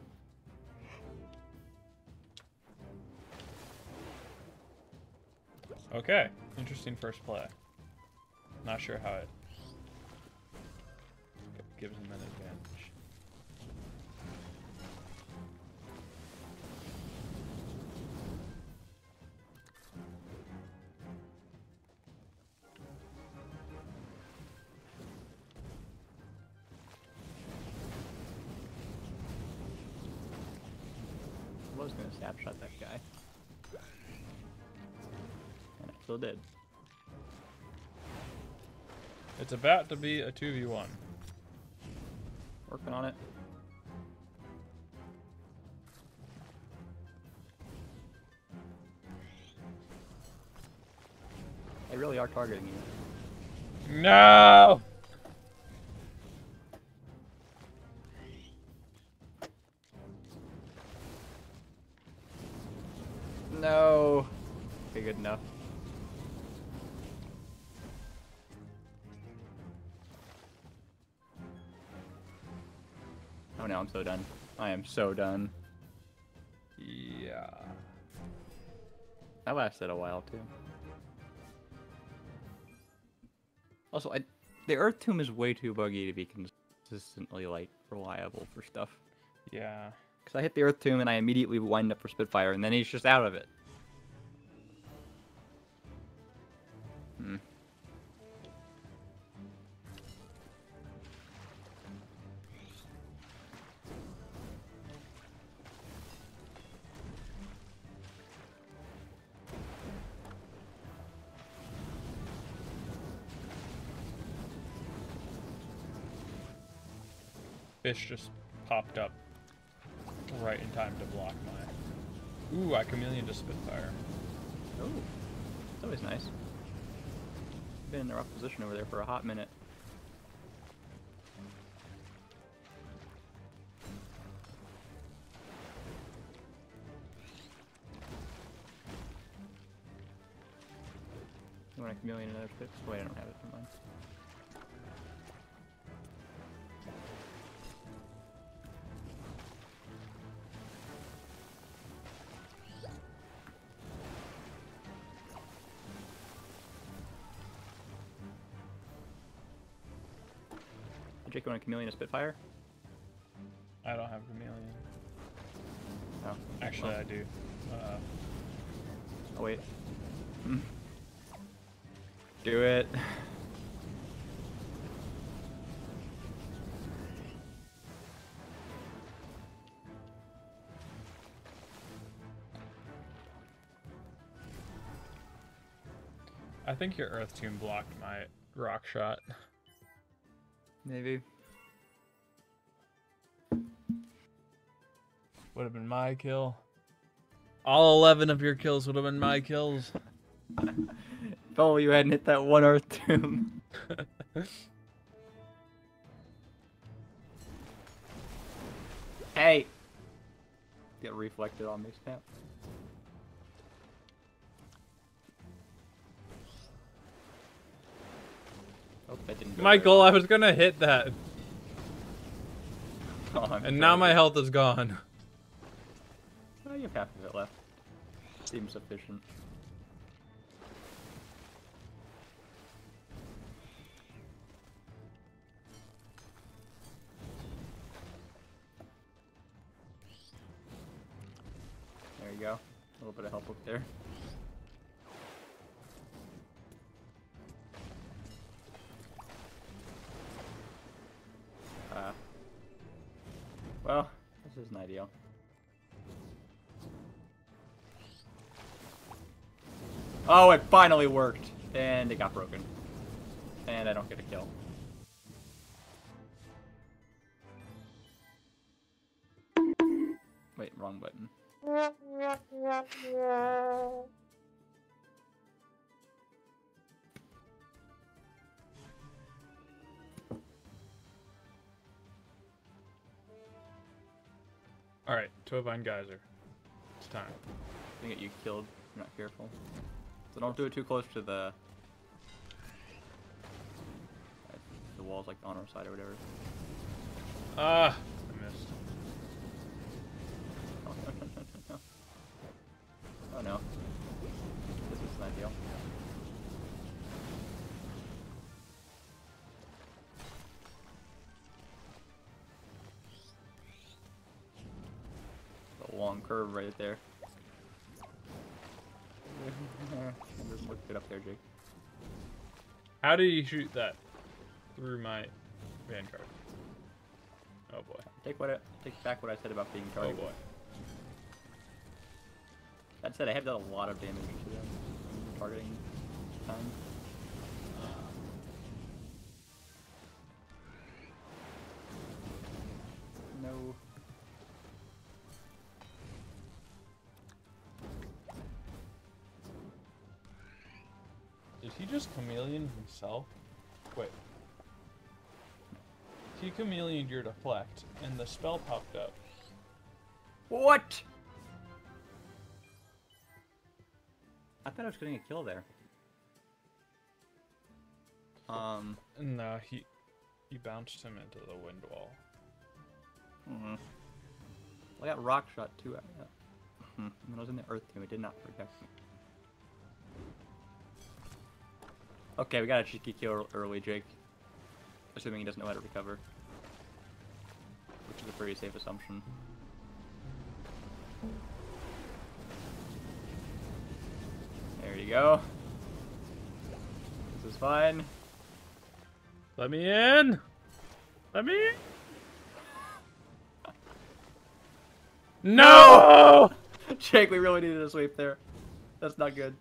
Okay, interesting first play. Not sure how it gives him an advantage. I was gonna snapshot that guy. And I still did. It's about to be a 2v1. Working on it. They really are targeting you. No! No. Okay, good enough. Oh no, I'm so done. I am so done. Yeah. That lasted a while too. Also, the Earth Tomb is way too buggy to be consistently like reliable for stuff. Yeah. Because I hit the Earth Tomb and I immediately wind up for Spitfire, and then he's just out of it. Hmm. Fish just popped up right in time to block my... Ooh, I chameleon to Spitfire. Oh, that's always nice. Been in the rough position over there for a hot minute. You want to chameleon another Spit? Wait, I don't have it. Never mind. Jake, you want a chameleon a Spitfire? I don't have chameleon. Oh. Actually, Well. I do. Oh wait. Do it. I think your Earth Tomb blocked my rock shot. Maybe. Would have been my kill. All 11 of your kills would have been my kills. If only you hadn't hit that one Earth Tomb. Hey! Get reflected on me, snap. Oh, that didn't go Michael, very I was gonna hit that. well. Oh, I'm And now sorry. my health is gone. Oh, you have half of it left. Seems sufficient. There you go. A little bit of help up there. Well, this isn't ideal. Oh, it finally worked! And it got broken. And I don't get a kill. Wait, wrong button. Alright, Tovine Geyser. It's time. I think get you killed if you're not careful. So don't do it too close to the walls, like on our side or whatever. Ah, I missed. Oh, no. Oh no. This isn't ideal. A long curve right there. Just look it up there, Jake. How did you shoot that? Through my Vanguard. Oh boy. Take back what I said about being Oh targeted. boy. That said, I have done a lot of damage to them. Targeting time. No. Did he just chameleon himself? Wait. He chameleoned your deflect, and the spell popped up. What? I thought I was getting a kill there. No, he bounced him into the wind wall. Well, I got rock shot too. When I was in the Earth Tomb, it did not protect me. Okay, we got a cheeky kill early, Jake. Assuming he doesn't know how to recover. Which is a pretty safe assumption. There you go. This is fine. Let me in! Let me in! No! Jake, we really needed a sweep there. That's not good.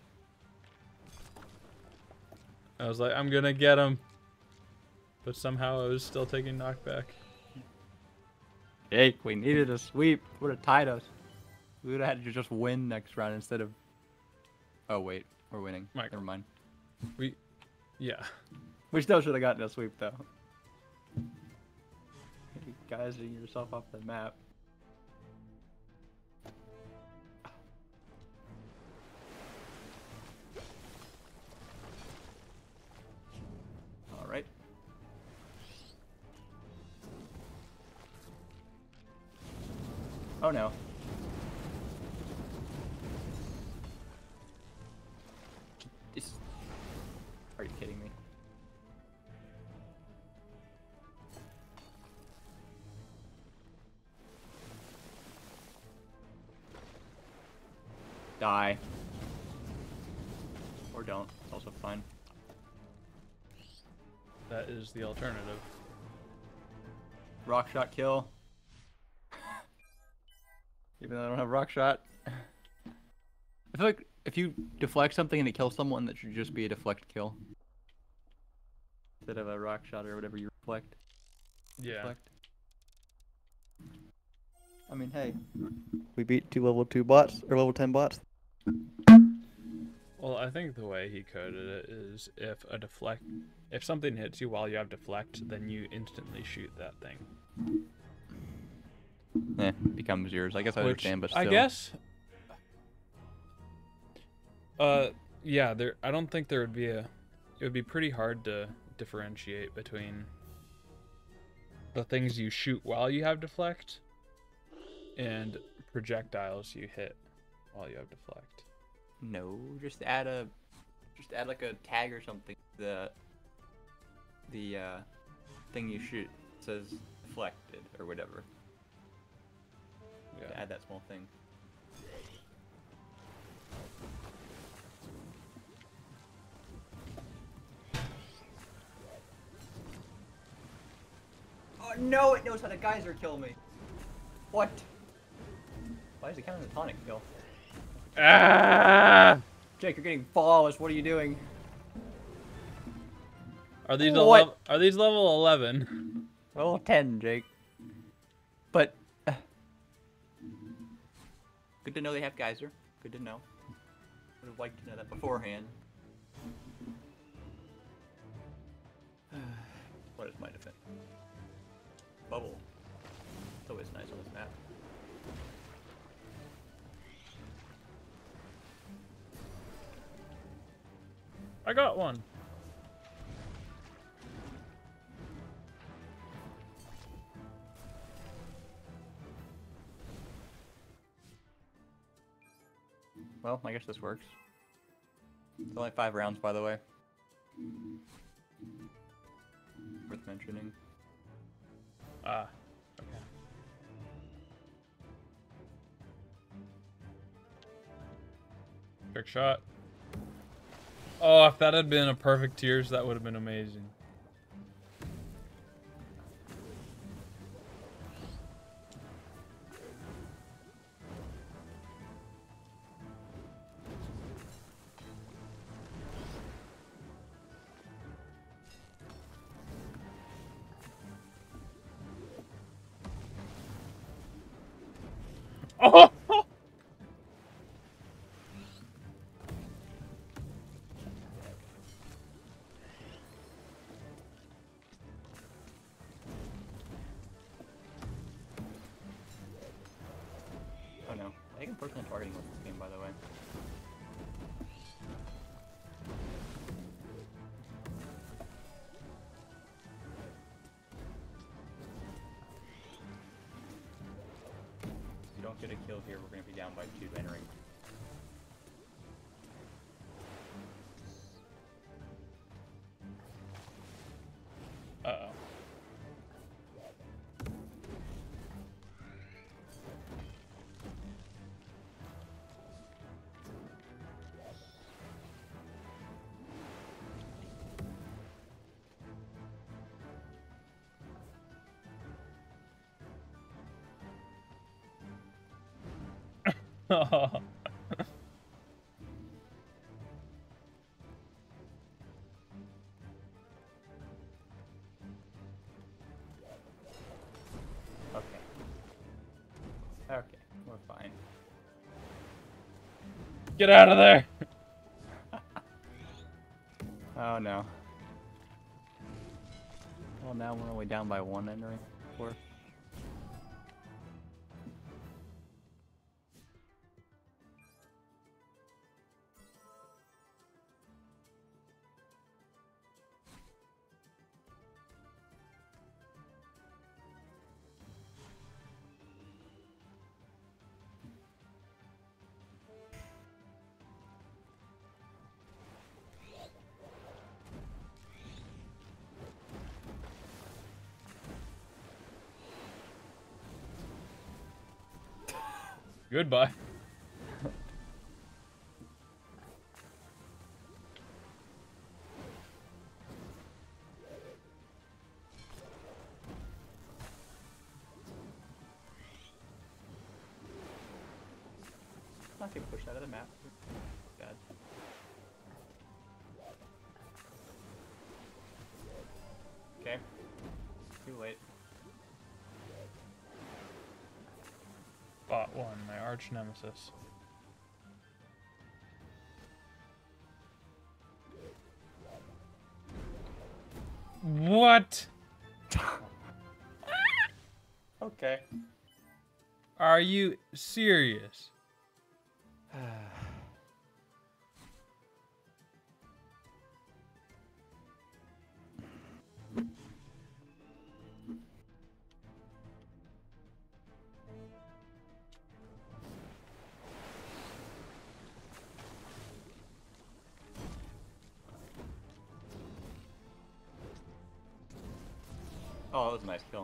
I was like, I'm gonna get him. But somehow I was still taking knockback. Jake, we needed a sweep. Would have tied us. We would have had to just win next round instead of... Oh, wait. We're winning. Michael. Never mind. Yeah. We still should have gotten a sweep, though. You guys, getting yourself off the map. Alright. Oh no. This... Are you kidding me? Die. Or don't. It's also fine. That is the alternative. Rock shot kill. Even though I don't have rock shot. I feel like if you deflect something and it kills someone, that should just be a deflect kill. Instead of a rock shot or whatever you reflect. Yeah. Deflect. I mean, hey. We beat 2 level 2 bots, or level 10 bots. Well, I think the way he coded it is if something hits you while you have deflect, then you instantly shoot that thing. Becomes yours. I guess I Which, understand, but still. I guess. Yeah. I don't think there would be It would be pretty hard to differentiate between the things you shoot while you have deflect and projectiles you hit while you have deflect. No, just add like a tag or something. The thing you shoot says deflected or whatever. Yeah. To add that small thing. Oh no! It knows how to geyser kill me. What? Why is it counting the tonic kill? Ah! Jake, you're getting flawless. What are you doing? Are these What? Are these level 11? Level 10, Jake. But good to know they have geyser. Good to know. Would have liked to know that beforehand. What is my defense? Bubble. It's always nice on this map. I got one. Well, I guess this works. It's only 5 rounds, by the way. Worth mentioning. Ah. Okay. Trick shot. Oh, if that had been a perfect tiers, that would have been amazing. Oh! Oh no. I think I'm personal targeting with this game, by the way. If you don't get a kill here, we're going to be down by 2 entering. Uh-oh. Oh. Okay. Okay, we're fine. Get out of there! Oh no. Well, now we're only down by 1 entering. 4. Goodbye. not get pushed out of the map. Bad. Okay. Too late. Bot 1, my arch nemesis. What? Okay. Are you serious? Oh, that was a nice kill.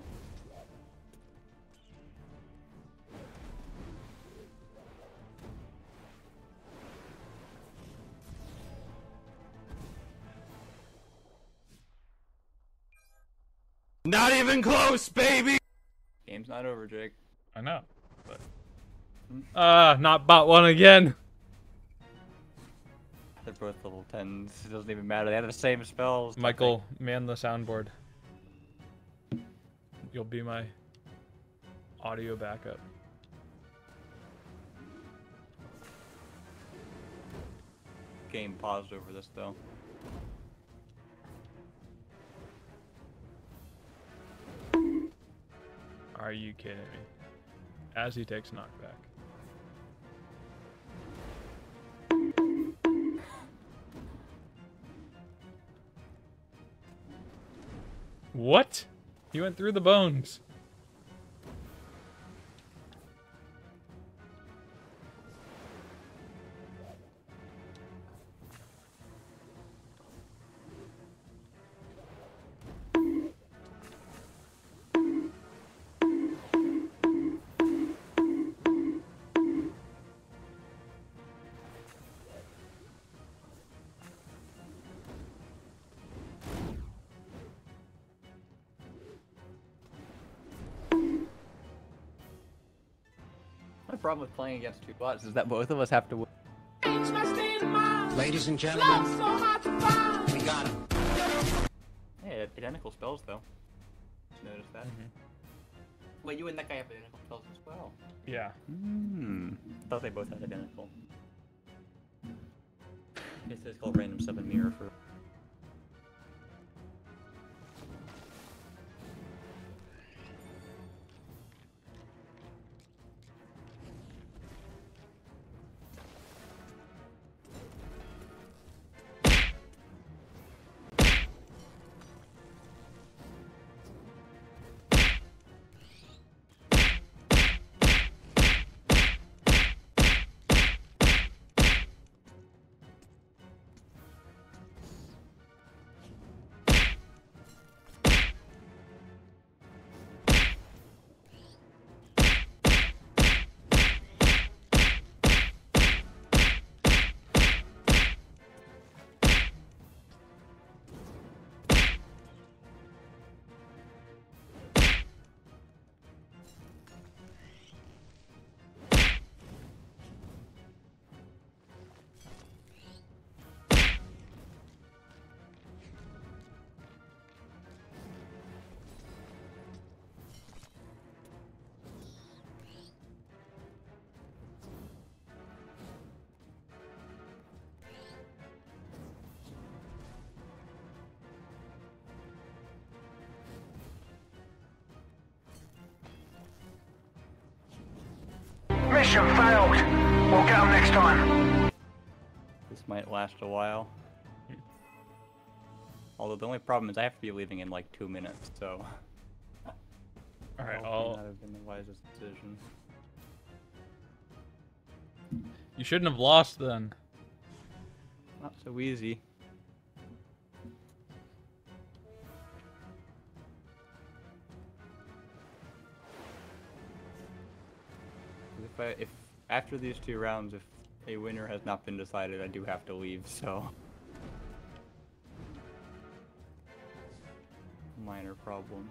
Not even close, baby! Game's not over, Jake. I know, but... not bot 1 again! They're both level 10s. It doesn't even matter. They have the same spells. Michael, man the soundboard. You'll be my audio backup. Game paused over this, though. Are you kidding me? As he takes knockback. What? He went through the bones. My problem with playing against two bots is that both of us have to win. Change my state of mind. Ladies and Love gentlemen, so hard to find. we got him. Hey, identical spells, though. Just noticed that. Wait, you and that guy have identical spells as well. Yeah. I thought they both had identical. It's called Random Summon Mirror for... Mission failed. We'll get them next time. This might last a while. Although the only problem is I have to be leaving in like 2 minutes, so... Alright, Probably not have been the wisest decision. You shouldn't have lost then. Not so easy. If after these 2 rounds, if a winner has not been decided, I do have to leave, so... Minor problem.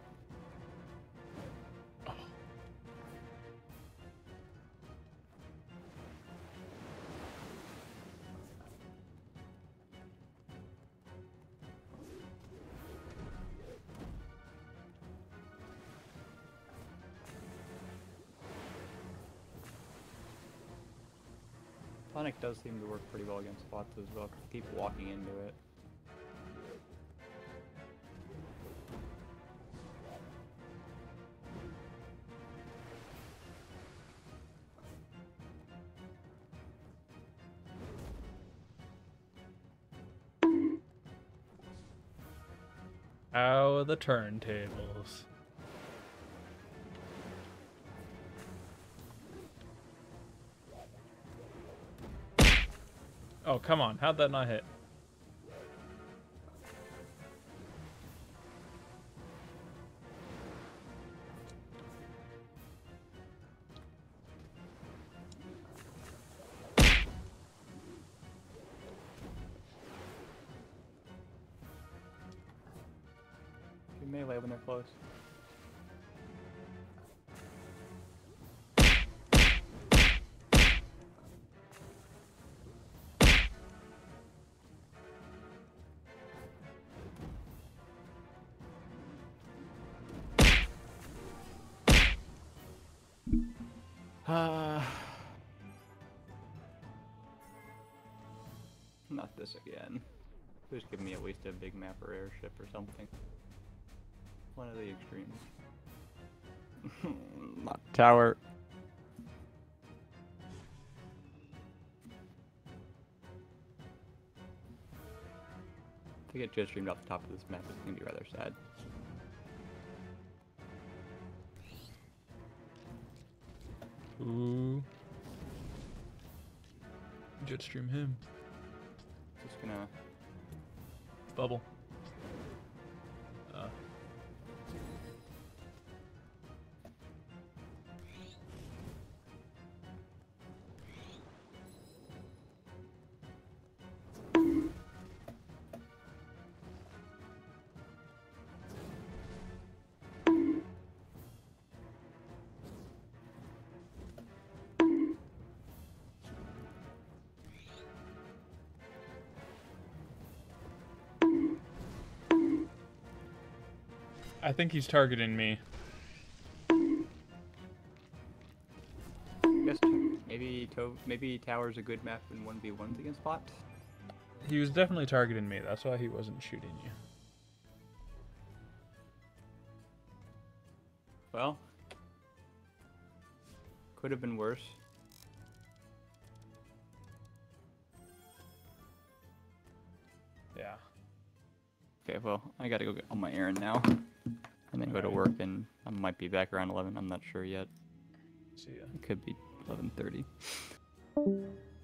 Sonic does seem to work pretty well against bots as well. Keep walking into it. How are the turntables? Oh, come on. How'd that not hit? Do melee when they're close. Not this again. Just give me at least a big map or airship or something. One of the extremes. Not tower. To get jet streamed off the top of this map is gonna be rather sad. Ooh. Jetstream him. Just gonna Bubble. I think he's targeting me. I guess maybe tower's a good map in 1v1s against bots. He was definitely targeting me. That's why he wasn't shooting you. Well, could have been worse. Yeah. Okay, well, I gotta go get on my errand now. And then go to work, and I might be back around 11. I'm not sure yet. See ya. It could be 11:30.